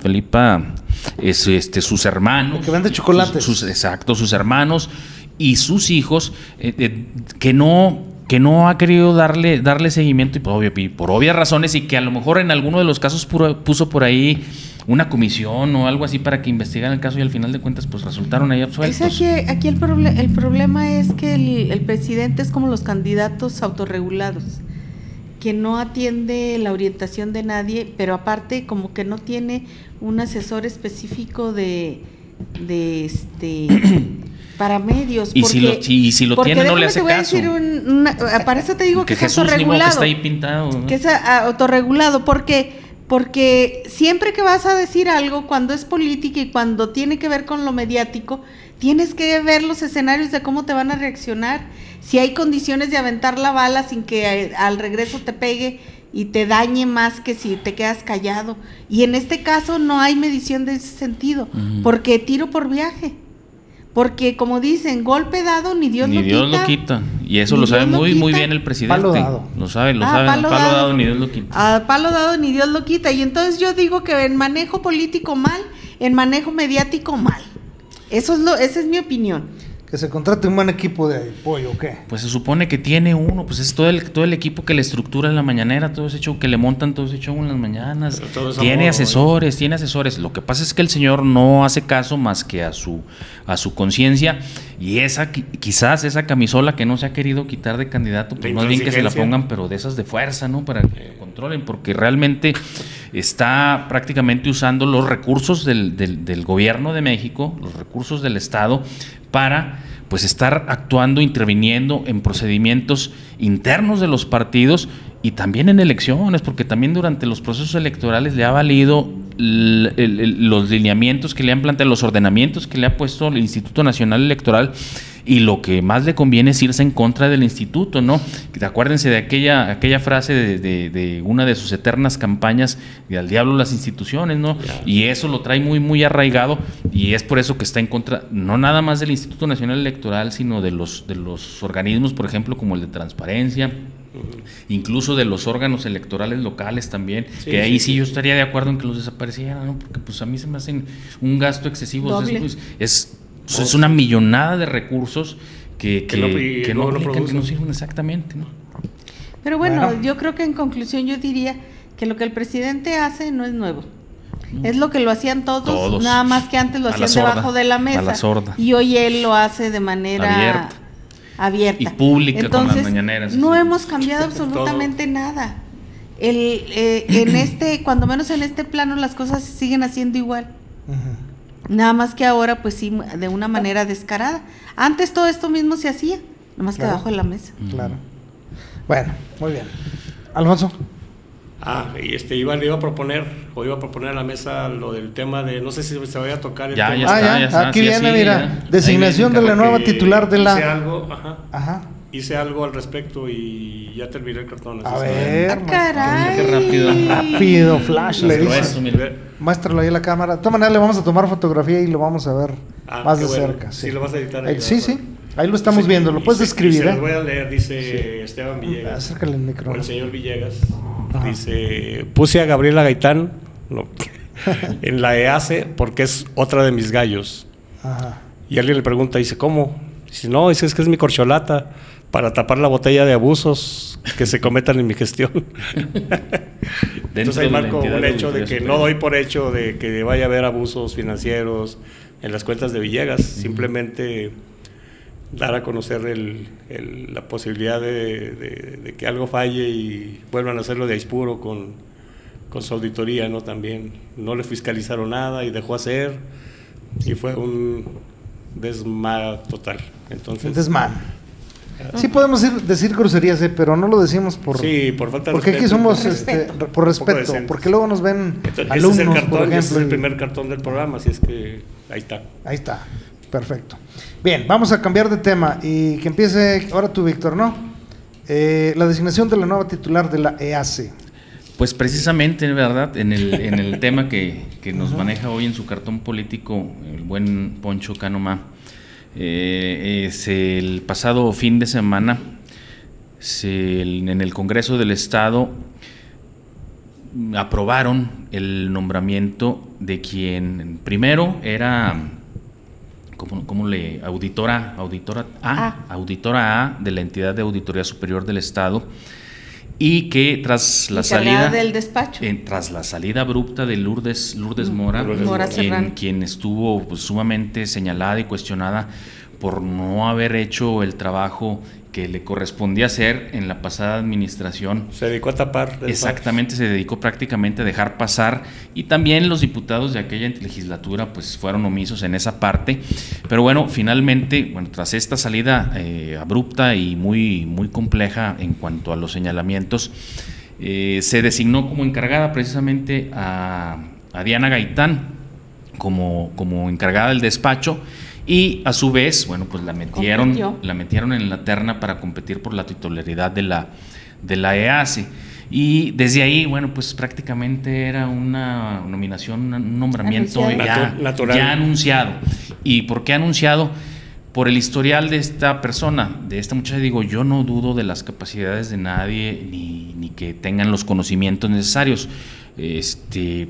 sus hermanos. Que vende chocolates. Sus hermanos y sus hijos, que no ha querido darle seguimiento y por obvias razones, y que a lo mejor en alguno de los casos puso por ahí una comisión o algo así para que investigaran el caso, y al final de cuentas pues resultaron ahí absueltos. Aquí el problema es que el presidente es como los candidatos autorregulados, que no atiende la orientación de nadie, pero aparte como que no tiene un asesor específico para medios. Y si lo tiene, no le hace caso. Para eso te digo que es Jesús autorregulado. Que está ahí pintado, ¿no? Que es autorregulado, porque siempre que vas a decir algo, cuando es política y cuando tiene que ver con lo mediático, tienes que ver los escenarios de cómo te van a reaccionar. Si hay condiciones de aventar la bala sin que al regreso te pegue y te dañe más que si te quedas callado. Y en este caso no hay medición de ese sentido, porque tiro por viaje. Porque como dicen, golpe dado ni Dios lo quita. Y eso lo sabe muy bien el presidente. Palo dado. Lo sabe. Palo dado ni Dios lo quita. Palo dado ni Dios lo quita. Y entonces yo digo que en manejo político mal, en manejo mediático mal. Esa es mi opinión. Que se contrate un buen equipo de apoyo, ¿o qué? Pues se supone que tiene uno, pues es todo el equipo que le estructura en la mañanera, todo ese show, que le montan todo ese show en las mañanas. Tiene asesores. Lo que pasa es que el señor no hace caso más que a su conciencia, y quizás esa camisola que no se ha querido quitar de candidato, pues no es bien que se la pongan, pero de esas de fuerza, ¿no? Para que controlen, porque realmente está prácticamente usando los recursos del gobierno de México, los recursos del Estado, para pues estar actuando, interviniendo en procedimientos internos de los partidos y también en elecciones, porque también durante los procesos electorales le ha valido los lineamientos que le han planteado, los ordenamientos que le ha puesto el Instituto Nacional Electoral, y lo que más le conviene es irse en contra del instituto, ¿no? Acuérdense de aquella frase de una de sus eternas campañas, de al diablo las instituciones, ¿no? Y eso lo trae muy, muy arraigado, y es por eso que está en contra, no nada más del Instituto Nacional Electoral, sino de los organismos, por ejemplo, como el de Transparencia, incluso de los órganos electorales locales también, que ahí sí yo estaría de acuerdo en que los desaparecieran, ¿no? Porque pues a mí se me hacen un gasto excesivo. Es una millonada de recursos que no sirven exactamente, ¿no? Pero bueno, yo creo que en conclusión yo diría que lo que el presidente hace no es nuevo. Es lo que lo hacían todos, nada más que antes lo hacían debajo de la mesa. Y hoy él lo hace de manera abierta. Y pública. Entonces, con las mañaneras. No hemos cambiado absolutamente nada. Cuando menos en este plano, las cosas se siguen haciendo igual. Nada más que ahora, pues sí, de una manera descarada. Antes todo esto mismo se hacía, nada más que debajo de la mesa. Claro. Bueno, muy bien. Alfonso. Iba a proponer a la mesa lo del tema de, no sé si se vaya a tocar el tema. Ya está. Aquí viene, mira, designación de la nueva titular de la... Hice algo al respecto y ya terminé el cartón. A ver, caray. Qué rápido, flash, le dice. Muéstralo ahí a la cámara. De todas maneras le vamos a tomar fotografía y lo vamos a ver más de cerca. Sí, lo vas a editar ahí. Sí, ahí lo estamos viendo, lo puedes describir. Se los voy a leer, dice Esteban Villegas. Acércale el micrófono. O el señor Villegas. Dice, puse a Gabriela Gaitán en la EACE porque es otra de mis gallos. Y alguien le pregunta, dice, ¿cómo? Dice, no, es que es mi corcholata para tapar la botella de abusos que se cometan en mi gestión. Entonces ahí marco un hecho de que no doy por hecho de que vaya a haber abusos financieros en las cuentas de Villegas, simplemente dar a conocer la posibilidad de que algo falle y vuelvan a hacerlo de Aispuro con su auditoría, ¿no? También no le fiscalizaron nada y dejó hacer, y fue un desmán total. Entonces, un desmán. Sí podemos decir groserías, pero no lo decimos por falta de respeto. Porque aquí somos por respeto, porque luego nos ven alumnos, por ejemplo. Ese es el primer cartón del programa, así es que ahí está. Ahí está, perfecto. Bien, vamos a cambiar de tema y que empiece ahora tú, Víctor, ¿no? La designación de la nueva titular de la EACE. Pues precisamente, ¿verdad? En el tema que nos maneja hoy en su cartón político el buen Poncho Cano. El pasado fin de semana en el Congreso del Estado aprobaron el nombramiento de quien primero era auditora A de la entidad de Auditoría Superior del Estado, y que tras la salida del despacho, tras la salida abrupta de Lourdes Mora, quien estuvo pues, sumamente señalada y cuestionada por no haber hecho el trabajo que le correspondía hacer en la pasada administración. Se dedicó a tapar. Exactamente, se dedicó prácticamente a dejar pasar, y también los diputados de aquella legislatura pues fueron omisos en esa parte. Pero bueno, finalmente, tras esta salida abrupta y muy, muy compleja en cuanto a los señalamientos, se designó como encargada precisamente a Diana Gaitán como encargada del despacho. Y a su vez, pues la metieron en la terna para competir por la titularidad de la EACE. Y desde ahí, pues prácticamente era una nominación, un nombramiento ya anunciado. ¿Y por qué anunciado? Por el historial de esta persona, de esta muchacha. Digo, yo no dudo de las capacidades de nadie, ni que tengan los conocimientos necesarios.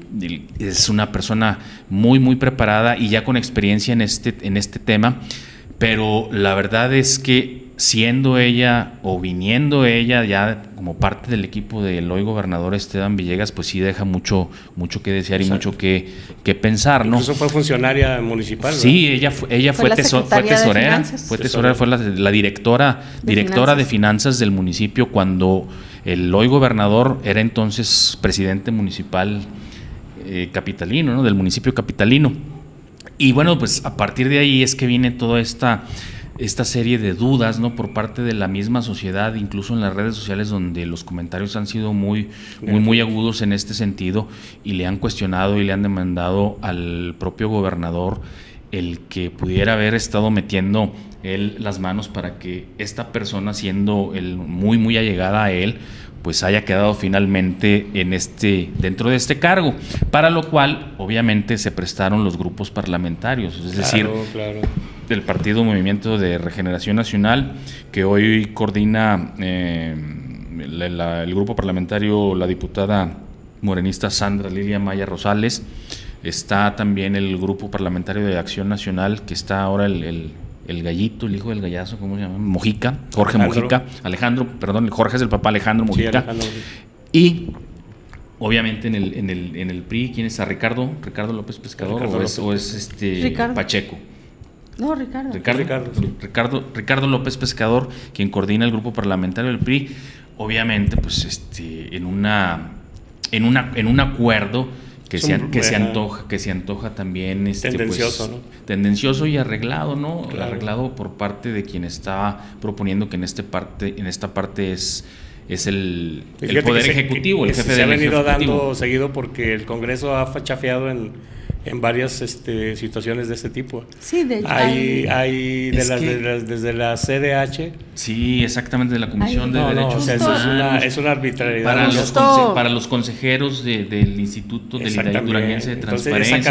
Es una persona muy, muy preparada y ya con experiencia en este tema, pero la verdad es que siendo ella o viniendo ella ya como parte del equipo del hoy gobernador Esteban Villegas, pues sí deja mucho que desear. Exacto. Y mucho que pensar, ¿no? Incluso fue funcionaria municipal, ¿no? Sí, ella fue tesorera, fue la directora de finanzas del municipio cuando el hoy gobernador era entonces presidente municipal capitalino, ¿no? Del municipio capitalino. Y bueno, pues a partir de ahí es que viene toda esta serie de dudas, ¿no? Por parte de la misma sociedad, incluso en las redes sociales, donde los comentarios han sido muy agudos en este sentido, y le han cuestionado y le han demandado al propio gobernador el que pudiera haber estado metiendo él las manos para que esta persona, siendo él muy allegada a él, pues haya quedado finalmente dentro de este cargo, para lo cual obviamente se prestaron los grupos parlamentarios, es decir, del Partido Movimiento de Regeneración Nacional, que hoy coordina el grupo parlamentario, la diputada morenista Sandra Lilia Maya Rosales. Está también el grupo parlamentario de Acción Nacional, que está ahora el gallito, el hijo del gallazo, ¿cómo se llama? Mojica, Jorge Mojica, Jorge es el papá, Alejandro Mojica. Sí, Alejandro. Y obviamente en el PRI, ¿quién está? ¿Ricardo López Pescador o es Ricardo Pacheco? No, Ricardo. Ricardo López Pescador, quien coordina el grupo parlamentario del PRI, obviamente pues en un acuerdo que se antoja también tendencioso, pues, ¿no? Tendencioso y arreglado, ¿no? Claro. Arreglado por parte de quien está proponiendo que en esta parte es el poder ejecutivo, el jefe del ejecutivo. Se ha venido dando seguido porque el Congreso ha chafeado en varias situaciones de este tipo. Sí, de hecho. Hay desde la CDH. Sí, exactamente, de la Comisión de Derechos Humanos. Es una arbitrariedad. Para los consejeros del Instituto del Duranguense de Transparencia,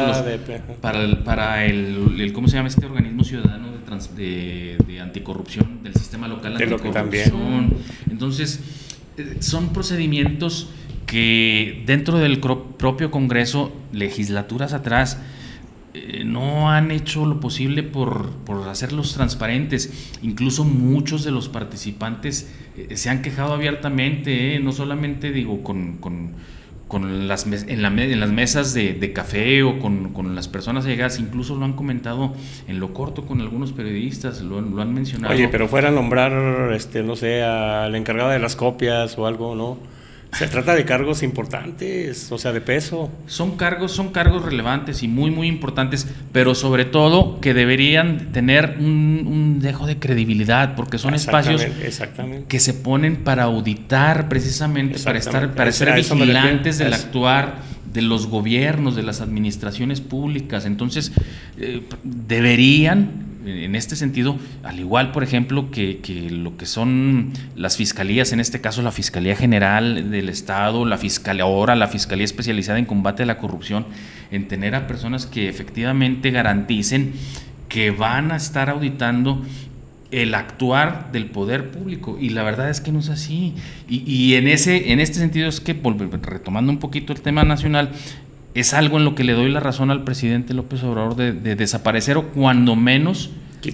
para el ¿cómo se llama este organismo ciudadano de anticorrupción del sistema local anticorrupción? Entonces, son procedimientos que dentro del propio Congreso, legislaturas atrás, no han hecho lo posible por hacerlos transparentes. Incluso muchos de los participantes se han quejado abiertamente, no solamente digo en las mesas de café o con las personas allegadas, incluso lo han comentado en lo corto con algunos periodistas, lo han mencionado. Oye, pero fuera a nombrar, no sé, a la encargada de las copias o algo, ¿no? Se trata de cargos importantes, o sea, de peso. Son cargos relevantes y muy importantes, pero sobre todo que deberían tener un dejo de credibilidad, porque son espacios que se ponen para auditar precisamente, para ser vigilantes del actuar de los gobiernos, de las administraciones públicas. Entonces, deberían, en este sentido, al igual, por ejemplo, que lo que son las fiscalías, en este caso la Fiscalía General del Estado, la Fiscalía Especializada en Combate a la Corrupción, en tener a personas que efectivamente garanticen que van a estar auditando el actuar del poder público, y la verdad es que no es así. Y en este sentido es que, retomando un poquito el tema nacional, es algo en lo que le doy la razón al presidente López Obrador de desaparecer, o cuando menos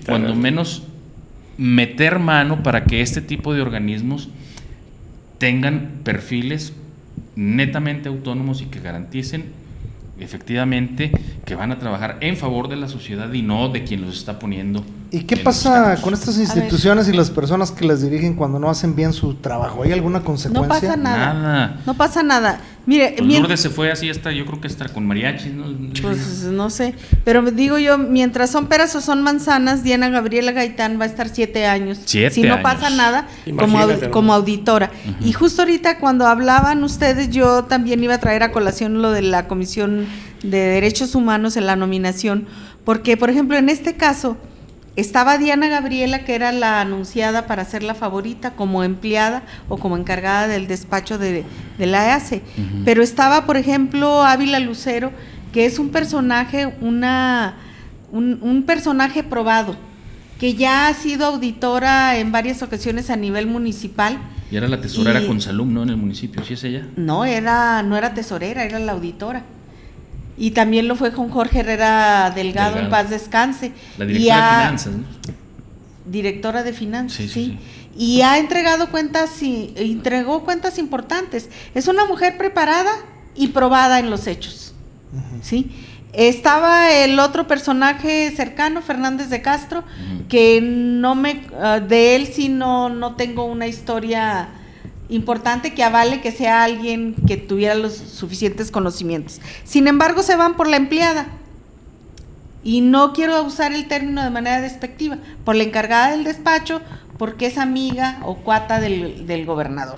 meter mano para que este tipo de organismos tengan perfiles netamente autónomos y que garanticen efectivamente que van a trabajar en favor de la sociedad y no de quien los está poniendo. ¿Y qué pasa con estas instituciones y las personas que las dirigen cuando no hacen bien su trabajo? ¿Hay alguna consecuencia? No pasa nada. No pasa nada. Mire, Lourdes se fue así hasta, yo creo que hasta con mariachis, ¿no? Pues no sé, pero digo yo, mientras son peras o son manzanas, Diana Gabriela Gaitán va a estar 7 años. Si no pasa nada, como auditora. Uh-huh. Y justo ahorita cuando hablaban ustedes, yo también iba a traer a colación lo de la Comisión de Derechos Humanos en la nominación, porque, por ejemplo, en este caso estaba Diana Gabriela, que era la anunciada para ser la favorita como empleada o como encargada del despacho de la EACE, uh-huh. Pero estaba, por ejemplo, Ávila Lucero, que es un personaje, un personaje probado, que ya ha sido auditora en varias ocasiones a nivel municipal. Y era la tesorera con Salum, ¿no? En el municipio, ¿sí es ella? No era tesorera, era la auditora. y también lo fue con Jorge Herrera Delgado, en paz descanse. La directora de finanzas, ¿no? Directora de finanzas, sí. sí. Y ha entregado entregó cuentas importantes. Es una mujer preparada y probada en los hechos, ¿sí? Estaba el otro personaje cercano, Fernández de Castro, que de él sí no tengo una historia importante que avale que sea alguien que tuviera los suficientes conocimientos. Sin embargo, se van por la empleada, y no quiero usar el término de manera despectiva, por la encargada del despacho, porque es amiga o cuata del gobernador.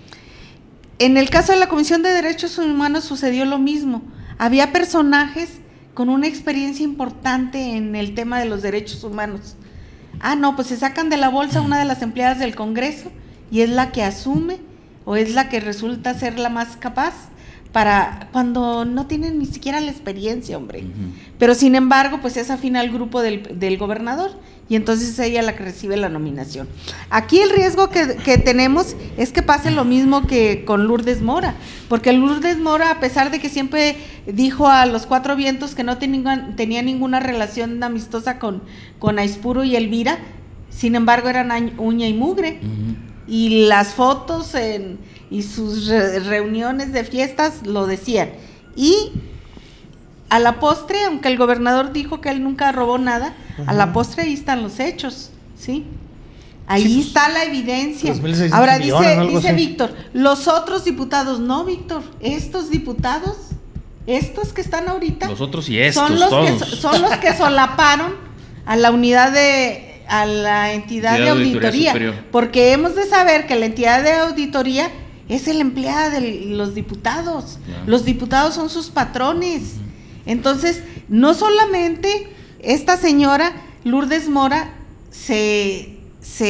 En el caso de la Comisión de Derechos Humanos sucedió lo mismo. Había personajes con una experiencia importante en el tema de los derechos humanos. Pues se sacan de la bolsa una de las empleadas del Congreso, y es la que asume, o es la que resulta ser la más capaz, para cuando no tienen ni siquiera la experiencia, hombre. Pero sin embargo, pues es afín al grupo del gobernador, y entonces es ella la que recibe la nominación. Aquí el riesgo que tenemos es que pase lo mismo que con Lourdes Mora, porque Lourdes Mora, a pesar de que siempre dijo a los cuatro vientos que no tenía ninguna relación amistosa con Aispuro y Elvira, sin embargo eran uña y mugre, y las fotos y sus reuniones de fiestas lo decían. Y a la postre, aunque el gobernador dijo que él nunca robó nada, a la postre ahí están los hechos, ¿sí? Ahí está la evidencia. Ahora dice Víctor, los otros diputados, no, Víctor, estos diputados, estos que están ahorita, los otros y estos, son los que solaparon a la a la entidad de auditoría, porque hemos de saber que la entidad de auditoría es la empleada de los diputados. Los diputados son sus patrones. Entonces, no solamente esta señora Lourdes Mora se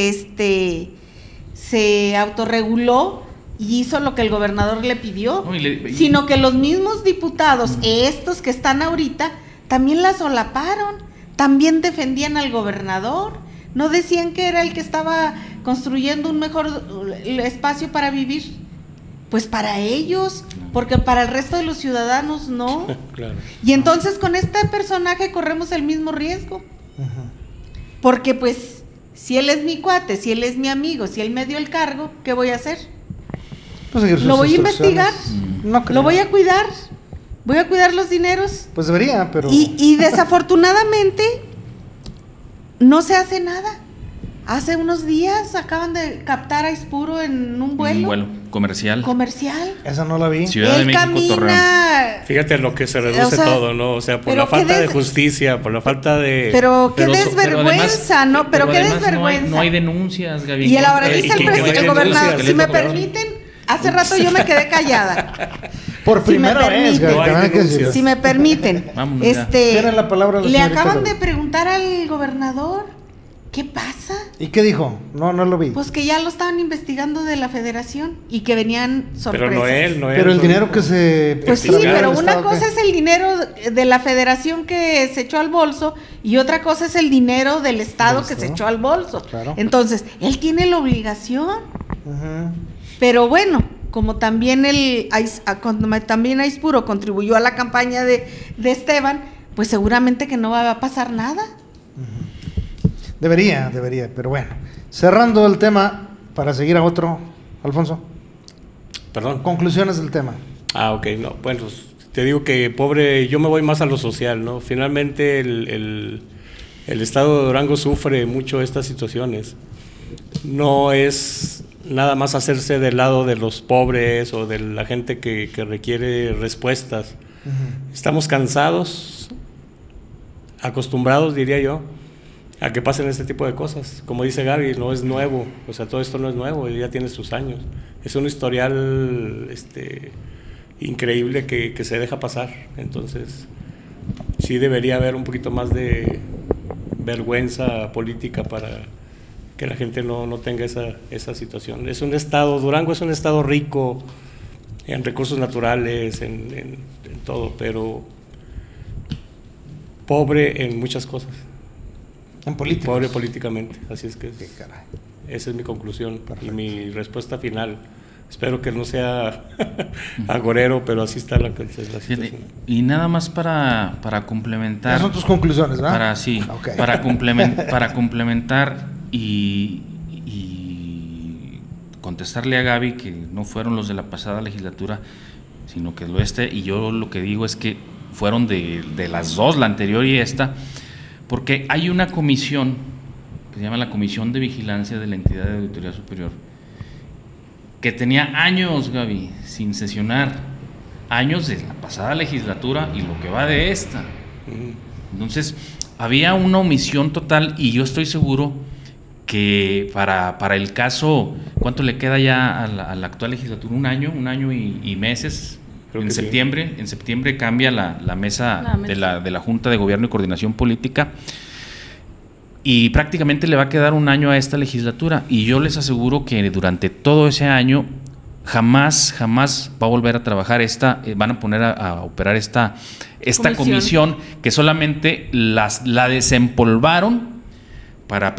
autorreguló y hizo lo que el gobernador le pidió, sino que los mismos diputados, estos que están ahorita, también la solaparon, también defendían al gobernador, no decían que era el que estaba construyendo un mejor espacio para vivir. Pues para ellos, porque para el resto de los ciudadanos no. Claro. Y entonces con este personaje corremos el mismo riesgo. Porque pues, si él es mi cuate, si él es mi amigo, si él me dio el cargo, ¿qué voy a hacer? Pues ¿Lo voy a investigar? No creo. ¿Lo voy a cuidar? ¿Voy a cuidar los dineros? Pues debería, pero... Y desafortunadamente no se hace nada. Hace unos días acaban de captar a Aispuro en un vuelo. Un vuelo comercial. Esa no la vi. Ciudad de México, Torreón. Fíjate a lo que se reduce todo, ¿no? O sea, por la falta de justicia, por la falta de... Pero qué desvergüenza, ¿no? Pero qué desvergüenza. No hay denuncias, Gaby. Y ahora dice el gobernador, si me permiten, hace rato yo me quedé callada. Por primera vez, Gaby. Si me permiten. Tiene la palabra la le acaban de preguntar al gobernador, ¿qué pasa? ¿Y qué dijo? No lo vi. Pues que ya lo estaban investigando de la federación y que venían sorpresas. Pero no él. Pero el dinero que se... Pues sí, pero una cosa es el dinero de la federación que se echó al bolso y otra cosa es el dinero del Estado que se echó al bolso. Claro. Entonces, él tiene la obligación. Pero bueno, como también también Aispuro contribuyó a la campaña de Esteban, pues seguramente que no va a pasar nada. Debería, pero bueno. Cerrando el tema, para seguir a otro, Alfonso. Perdón. Conclusiones del tema. Ok, no, bueno, te digo que pobre, yo me voy más a lo social, ¿no? Finalmente el estado de Durango sufre mucho estas situaciones. No es nada más hacerse del lado de los pobres o de la gente que requiere respuestas. Estamos cansados, acostumbrados, diría yo, a que pasen este tipo de cosas. Como dice Gaby, no es nuevo, o sea, todo esto no es nuevo, ya tiene sus años. Es un historial increíble que se deja pasar. Entonces, sí debería haber un poquito más de vergüenza política para que la gente no tenga esa situación. Es un estado, Durango es un estado rico en recursos naturales, en todo, pero pobre en muchas cosas. En política. Pobre políticamente, así es que Qué caray. esa es mi conclusión y mi respuesta final Espero que no sea agorero, pero así está la situación. Y nada más para complementar. Esas son tus conclusiones, ¿verdad? Okay. para complementar y contestarle a Gaby que no fueron los de la pasada legislatura, sino que y yo lo que digo es que fueron de las dos, la anterior y esta, porque hay una comisión que se llama la Comisión de Vigilancia de la Entidad de Auditoría Superior, que tenía años, Gaby, sin sesionar, años de la pasada legislatura y lo que va de esta. Entonces, había una omisión total y yo estoy seguro que para el caso, ¿cuánto le queda ya a la actual legislatura? ¿Un año y meses? En septiembre, sí. En septiembre cambia la mesa de la Junta de Gobierno y Coordinación Política. Y prácticamente le va a quedar un año a esta legislatura y yo les aseguro que durante todo ese año jamás va a volver a trabajar van a poner a operar esta comisión que solamente la desempolvaron para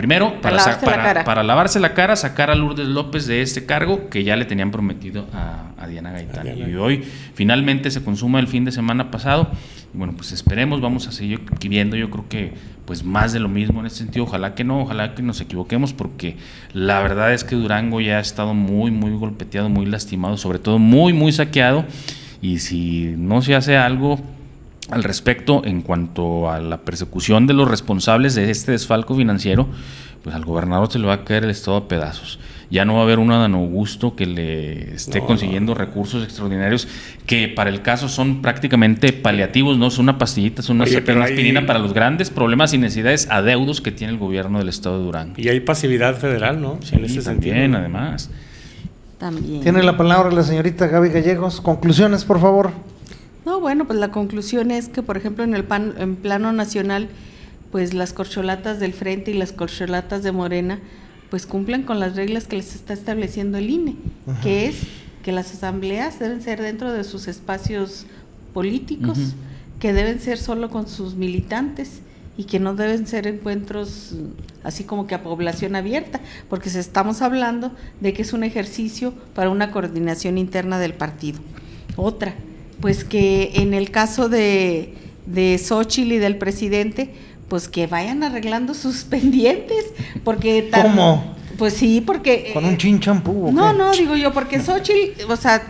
lavarse la cara, sacar a Lourdes López de este cargo que ya le tenían prometido a Diana Gaitán. Y hoy finalmente se consuma el fin de semana pasado. Y bueno, pues esperemos, vamos a seguir viendo, yo creo que pues más de lo mismo en ese sentido. Ojalá que nos equivoquemos, porque la verdad es que Durango ya ha estado muy golpeteado, muy lastimado, sobre todo muy saqueado, y si no se hace algo al respecto en cuanto a la persecución de los responsables de este desfalco financiero, pues al gobernador se le va a caer el estado a pedazos. Ya no va a haber un Adán Augusto que le esté consiguiendo recursos extraordinarios que para el caso son prácticamente paliativos, no son una pastillita, son una aspirina para los grandes problemas y necesidades adeudos que tiene el gobierno del estado de Durango. Y hay pasividad federal, ¿no? Sí, en ese sentido, además. También. Tiene la palabra la señorita Gaby Gallegos. Conclusiones, por favor. No, bueno, pues la conclusión es que, por ejemplo, en plano nacional, pues las corcholatas del Frente y las corcholatas de Morena, pues cumplen con las reglas que les está estableciendo el INE, que es que las asambleas deben ser dentro de sus espacios políticos, que deben ser solo con sus militantes y que no deben ser encuentros así como que a población abierta, porque estamos hablando de que es un ejercicio para una coordinación interna del partido. Otra, pues que en el caso de Xóchitl y del presidente, pues que vayan arreglando sus pendientes, porque ¿Cómo? Pues sí, porque con un chinchampú. No, digo yo, porque Xóchitl, o sea,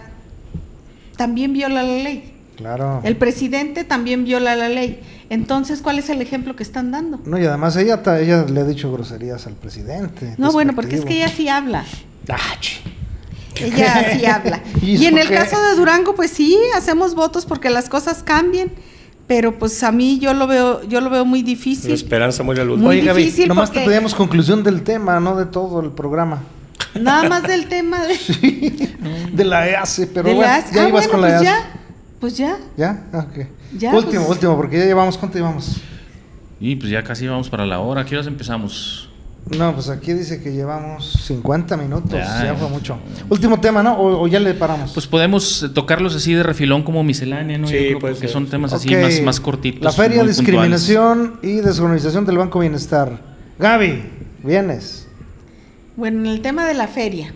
también viola la ley. Claro. El presidente también viola la ley. Entonces, ¿cuál es el ejemplo que están dando? No, y además ella le ha dicho groserías al presidente. No, bueno, porque es que ella sí habla. ¡Ach! Ella sí habla. Y en el caso de Durango, pues sí, hacemos votos porque las cosas cambien, pero pues a mí yo lo veo muy difícil. La esperanza muere a luz. Oye, Gaby, nomás te pedíamos conclusión del tema, no de todo el programa. Nada más del tema de la EACE, pero bueno, ya ibas con la EACE. Pues ya. ¿Ya? Ok. Ya, último, porque ya llevamos, ¿cuánto llevamos? Y pues ya casi vamos para la hora. ¿Qué horas empezamos? No, pues aquí dice que llevamos 50 minutos, ya fue mucho. Último tema, ¿no? ¿O ya le paramos? Pues podemos tocarlos así de refilón como miscelánea, ¿no? Sí, pues que son temas así más cortitos. La Feria de Discriminación puntuales. y Desorganización del Banco Bienestar. Gaby, vienes. Bueno, en el tema de la feria,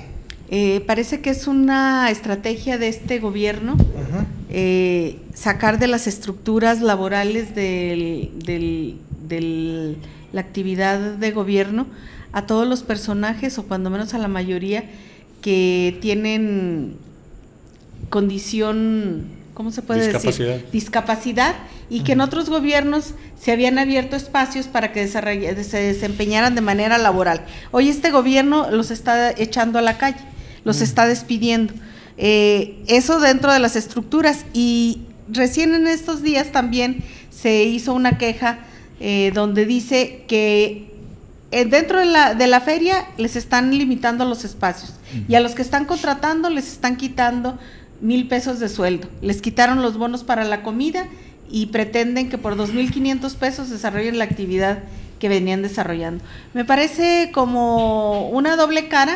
parece que es una estrategia de este gobierno sacar de las estructuras laborales de la actividad de gobierno a todos los personajes, o cuando menos a la mayoría, que tienen condición, ¿cómo se puede decir? Discapacidad, y que en otros gobiernos se habían abierto espacios para que se desempeñaran de manera laboral. Hoy este gobierno los está echando a la calle, los está despidiendo. Eso dentro de las estructuras, y recién en estos días también se hizo una queja donde dice que dentro de la feria les están limitando los espacios, y a los que están contratando les están quitando 1,000 pesos de sueldo, les quitaron los bonos para la comida y pretenden que por 2,500 pesos desarrollen la actividad que venían desarrollando. Me parece como una doble cara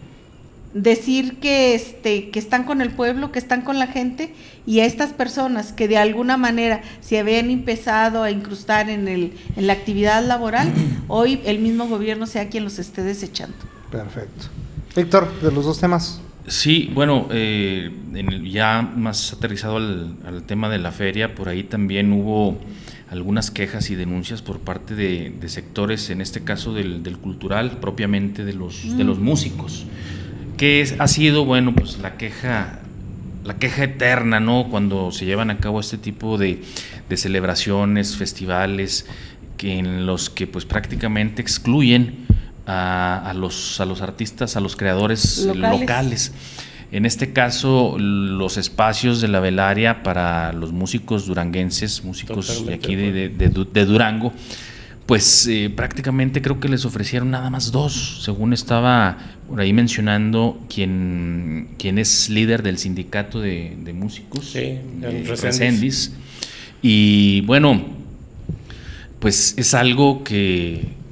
decir que están con el pueblo, que están con la gente, y a estas personas que de alguna manera se habían empezado a incrustar en la actividad laboral, hoy el mismo gobierno sea quien los esté desechando. Perfecto. Víctor, de los dos temas. Sí, bueno, ya más aterrizado al tema de la feria, por ahí también hubo algunas quejas y denuncias por parte de sectores, en este caso del cultural, propiamente de los músicos, que ha sido, bueno, pues la queja eterna, ¿no? Cuando se llevan a cabo este tipo de celebraciones, festivales, en los que pues prácticamente excluyen a los artistas, a los creadores locales. En este caso, los espacios de la velaria para los músicos duranguenses, músicos de aquí de Durango, pues prácticamente creo que les ofrecieron nada más 2, según estaba por ahí mencionando quien es líder del sindicato de músicos, sí, Recendis. Y bueno, pues es algo que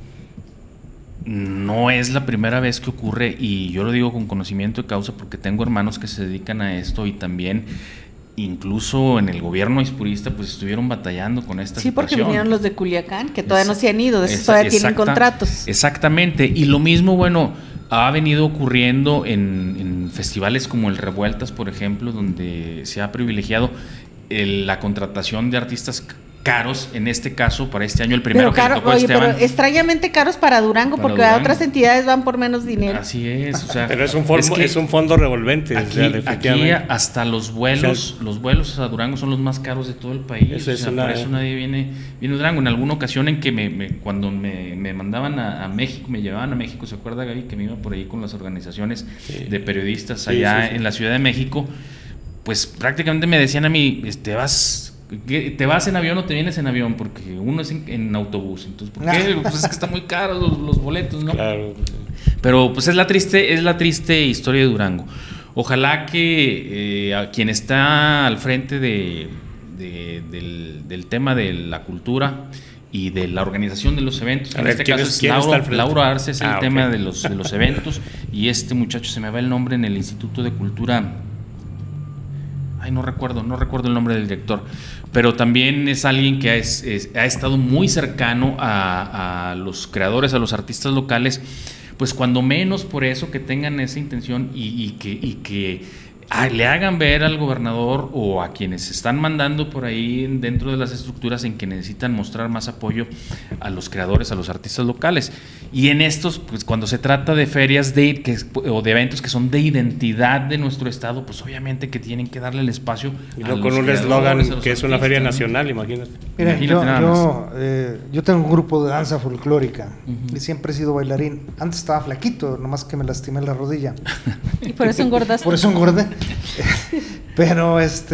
no es la primera vez que ocurre, y yo lo digo con conocimiento de causa porque tengo hermanos que se dedican a esto, y también incluso en el gobierno hispurista pues estuvieron batallando con esta situación. Sí, porque vinieron los de Culiacán, que todavía no se han ido, todavía tienen contratos. Exactamente, y lo mismo, bueno, ha venido ocurriendo en festivales como el Revueltas, por ejemplo, donde se ha privilegiado la contratación de artistas caros, en este caso para este año, el primero pero que le tocó a Esteban. Pero extrañamente caros para Durango, porque a otras entidades van por menos dinero. Así es, o sea, pero es un fondo revolvente. Aquí hasta los vuelos a Durango son los más caros de todo el país. Por eso nadie viene a Durango. En alguna ocasión en que cuando me mandaban a México, me llevaban a México, ¿se acuerda, Gaby, que me iba por ahí con las organizaciones de periodistas allá en la Ciudad de México? Pues prácticamente me decían a mí, ¿te vas en avión o te vienes en avión? Porque uno es en autobús. Entonces, ¿por qué? Pues es que están muy caros los boletos, ¿no? Claro. Pero pues es la triste historia de Durango. Ojalá que a quien está al frente del tema de la cultura y de la organización de los eventos, en este caso es Lauro Arce, es el tema de los eventos, y este muchacho, se me va el nombre, en el Instituto de Cultura. Ay, no recuerdo el nombre del director, pero también es alguien que ha estado muy cercano a los creadores, a los artistas locales, pues cuando menos por eso, que tengan esa intención y que le hagan ver al gobernador o a quienes están mandando por ahí dentro de las estructuras en que necesitan mostrar más apoyo a los creadores, a los artistas locales. Y en estos, pues cuando se trata de ferias o de eventos que son de identidad de nuestro estado, pues obviamente que tienen que darle el espacio. Y no con un eslogan que es una feria nacional, imagínate. Mira, yo tengo un grupo de danza folclórica y siempre he sido bailarín. Antes estaba flaquito, nomás que me lastimé la rodilla. Y por eso engordaste. Por eso engordé. Pero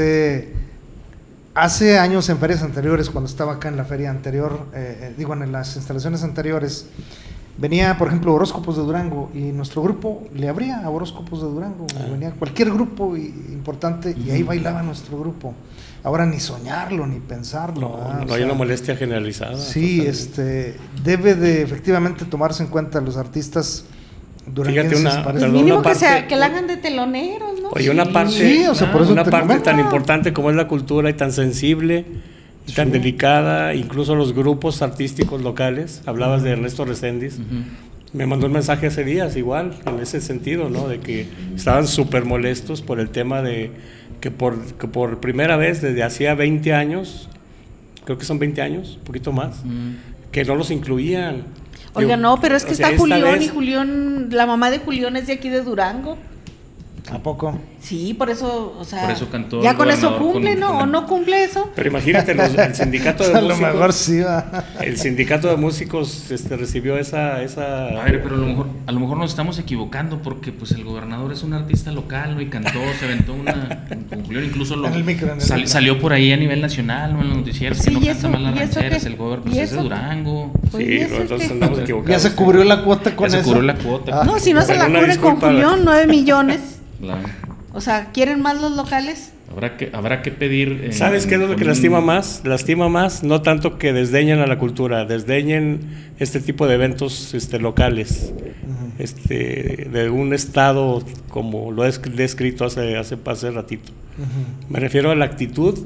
hace años, en ferias anteriores, cuando estaba acá en la feria anterior, en las instalaciones anteriores, venía, por ejemplo, Horóscopos de Durango, y nuestro grupo le abría a Horóscopos de Durango. Venía cualquier grupo importante y ahí bailaba nuestro grupo. Ahora ni soñarlo, ni pensarlo. No hay una molestia generalizada. Sí, debe de efectivamente tomarse en cuenta los artistas duranguenses. Mínimo que la hagan de teloneros, ¿no? Oye, una parte, por eso una parte tan importante como es la cultura, y tan sensible y tan delicada, incluso los grupos artísticos locales. Hablabas de Ernesto Recendis. Me mandó un mensaje hace días, igual, en ese sentido, ¿no? De que estaban súper molestos por el tema de que por primera vez desde hacía 20 años, creo que son 20 años, un poquito más, que no los incluían. Oiga, no, pero es que está Julián, y Julián, la mamá de Julián es de aquí de Durango. ¿A poco? Sí, por eso, por eso cantó. Ya con eso cumple, ¿no? ¿O no cumple eso? Pero imagínate, el sindicato de músicos. A lo mejor sí va. El sindicato de músicos recibió esa. A ver, pero a lo mejor nos estamos equivocando, porque pues el gobernador es un artista local, ¿no? Y cantó, se aventó con Julián, incluso salió por ahí a nivel nacional, ¿no? En los noticieros, sí, que no canta mal las rancheras, el gobernador pues es de Durango. Pues sí, entonces andamos equivocados. Ya se cubrió la cuota con eso. Ya se cubrió la cuota. No, si no se la cubre con Julián, 9 millones. Claro. O sea, ¿quieren más los locales? Habrá que pedir. ¿Sabes qué es lo que lastima más? Lastima más no tanto que desdeñen a la cultura, desdeñen este tipo de eventos locales, de un estado como lo he descrito hace ratito. Me refiero a la actitud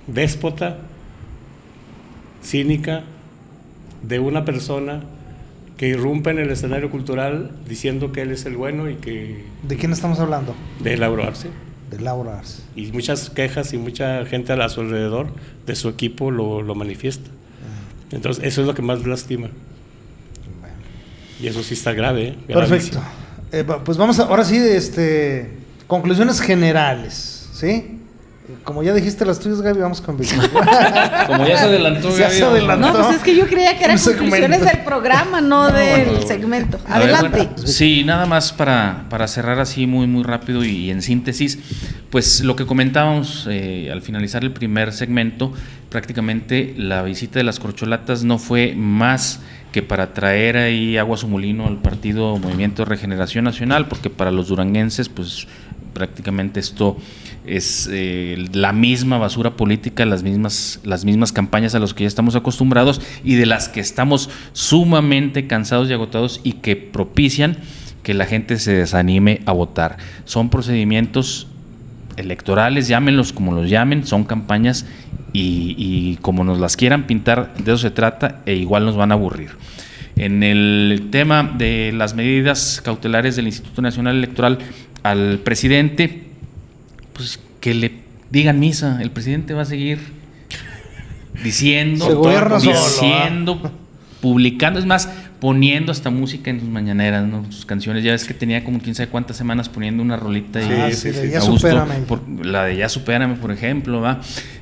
déspota, cínica, de una persona que irrumpe en el escenario cultural diciendo que él es el bueno y que... ¿De quién estamos hablando? De Lauro Arce. De Lauro Arce. Y muchas quejas y mucha gente a su alrededor de su equipo lo manifiesta. Entonces, eso es lo que más lastima. Bueno. Y eso sí está grave. Perfecto. Pues vamos ahora sí, conclusiones generales, ¿sí? Como ya dijiste las tuyas, Gaby, vamos con Vicky. Como ya se adelantó, Ya se adelantó. No, pues es que yo creía que eran Un segmento. conclusiones del programa, no del bueno. segmento. A ver, Adelante. bueno, sí, nada más para cerrar así muy rápido y en síntesis, pues lo que comentábamos al finalizar el primer segmento, prácticamente la visita de las corcholatas no fue más que para traer ahí agua a su molino al partido Movimiento de Regeneración Nacional, porque para los duranguenses, pues prácticamente esto es la misma basura política, las mismas campañas a las que ya estamos acostumbrados y de las que estamos sumamente cansados y agotados y que propician que la gente se desanime a votar. Son procedimientos electorales, llámenlos como los llamen, son campañas y como nos las quieran pintar, de eso se trata, e igual nos van a aburrir. En el tema de las medidas cautelares del Instituto Nacional Electoral al presidente, pues que le digan misa, el presidente va a seguir diciendo, publicando, es más, poniendo hasta música en sus mañaneras, ¿no? Sus canciones. Ya ves que tenía como quién sabe cuántas semanas poniendo una rolita y sí, Ya Supérame. La de Ya Supérame, por ejemplo, ¿va?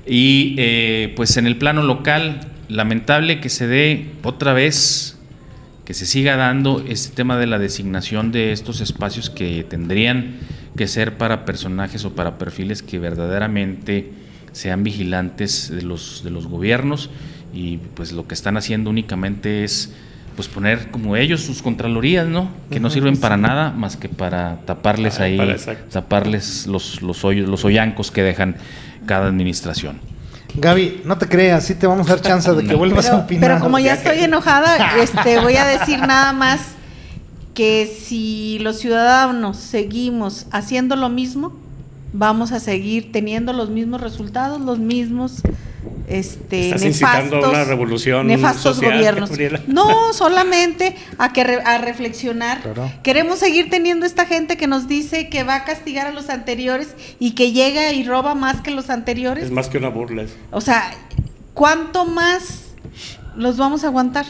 Y pues en el plano local, lamentable que se dé otra vez, que se siga dando este tema de la designación de estos espacios que tendrían que ser para personajes o para perfiles que verdaderamente sean vigilantes de los gobiernos, y pues lo que están haciendo únicamente es pues poner como ellos sus contralorías, ¿no? Que no sirven para nada más que para taparles taparles los hoyos, los hoyancos que dejan cada administración. Gaby, no te creas, sí te vamos a dar chance de que vuelvas a opinar. Pero como ya estoy enojada, voy a decir nada más que si los ciudadanos seguimos haciendo lo mismo, vamos a seguir teniendo los mismos resultados, los mismos Estás incitando a una revolución nefastos social, gobiernos. Gabriela. No, solamente a reflexionar. Claro. Queremos seguir teniendo esta gente que nos dice que va a castigar a los anteriores y que llega y roba más que los anteriores. Es más que una burla eso. O sea, ¿cuánto más los vamos a aguantar?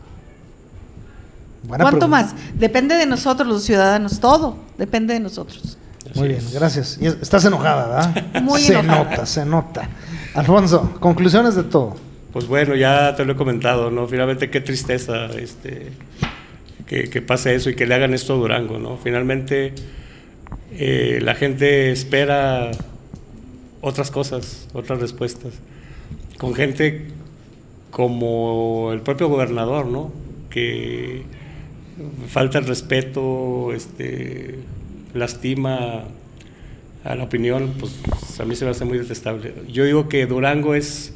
Buena ¿Cuánto pregunta. más? Depende de nosotros, los ciudadanos, todo depende de nosotros. Muy bien, gracias. Y estás enojada, ¿verdad? Muy se enojada. Se nota. Alfonso, conclusiones de todo. Pues bueno, ya te lo he comentado, ¿no? Finalmente qué tristeza que pase eso y que le hagan esto a Durango, ¿no? Finalmente la gente espera otras cosas, otras respuestas. Con gente como el propio gobernador, ¿no? Que falta el respeto, lastima a la opinión, pues a mí se me hace muy detestable. Yo digo que Durango es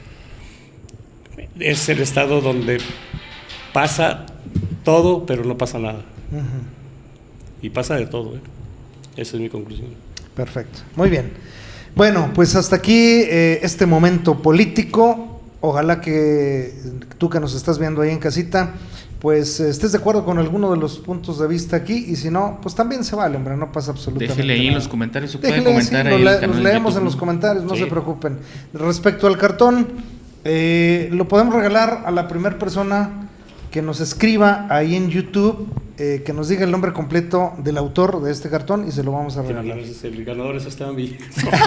el estado donde pasa todo, pero no pasa nada. Y pasa de todo, Esa es mi conclusión. Perfecto, muy bien. Bueno, pues hasta aquí este momento político. Ojalá que tú que nos estás viendo ahí en casita, pues estés de acuerdo con alguno de los puntos de vista aquí, y si no, pues también se vale, hombre, no pasa absolutamente Déjele ahí nada. en los comentarios, se Déjele, puede comentar sí, ahí. los leemos en los comentarios, no se preocupen. Respecto al cartón, lo podemos regalar a la primera persona que nos escriba ahí en YouTube, que nos diga el nombre completo del autor de este cartón, y se lo vamos a regalar. El ganador es Esteban Villa.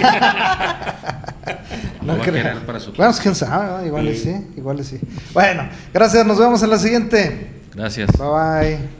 No va a creo. querer para su Bueno, quién sabe, igual y sí, igual y sí. Bueno, gracias, nos vemos en la siguiente. Gracias. Bye bye.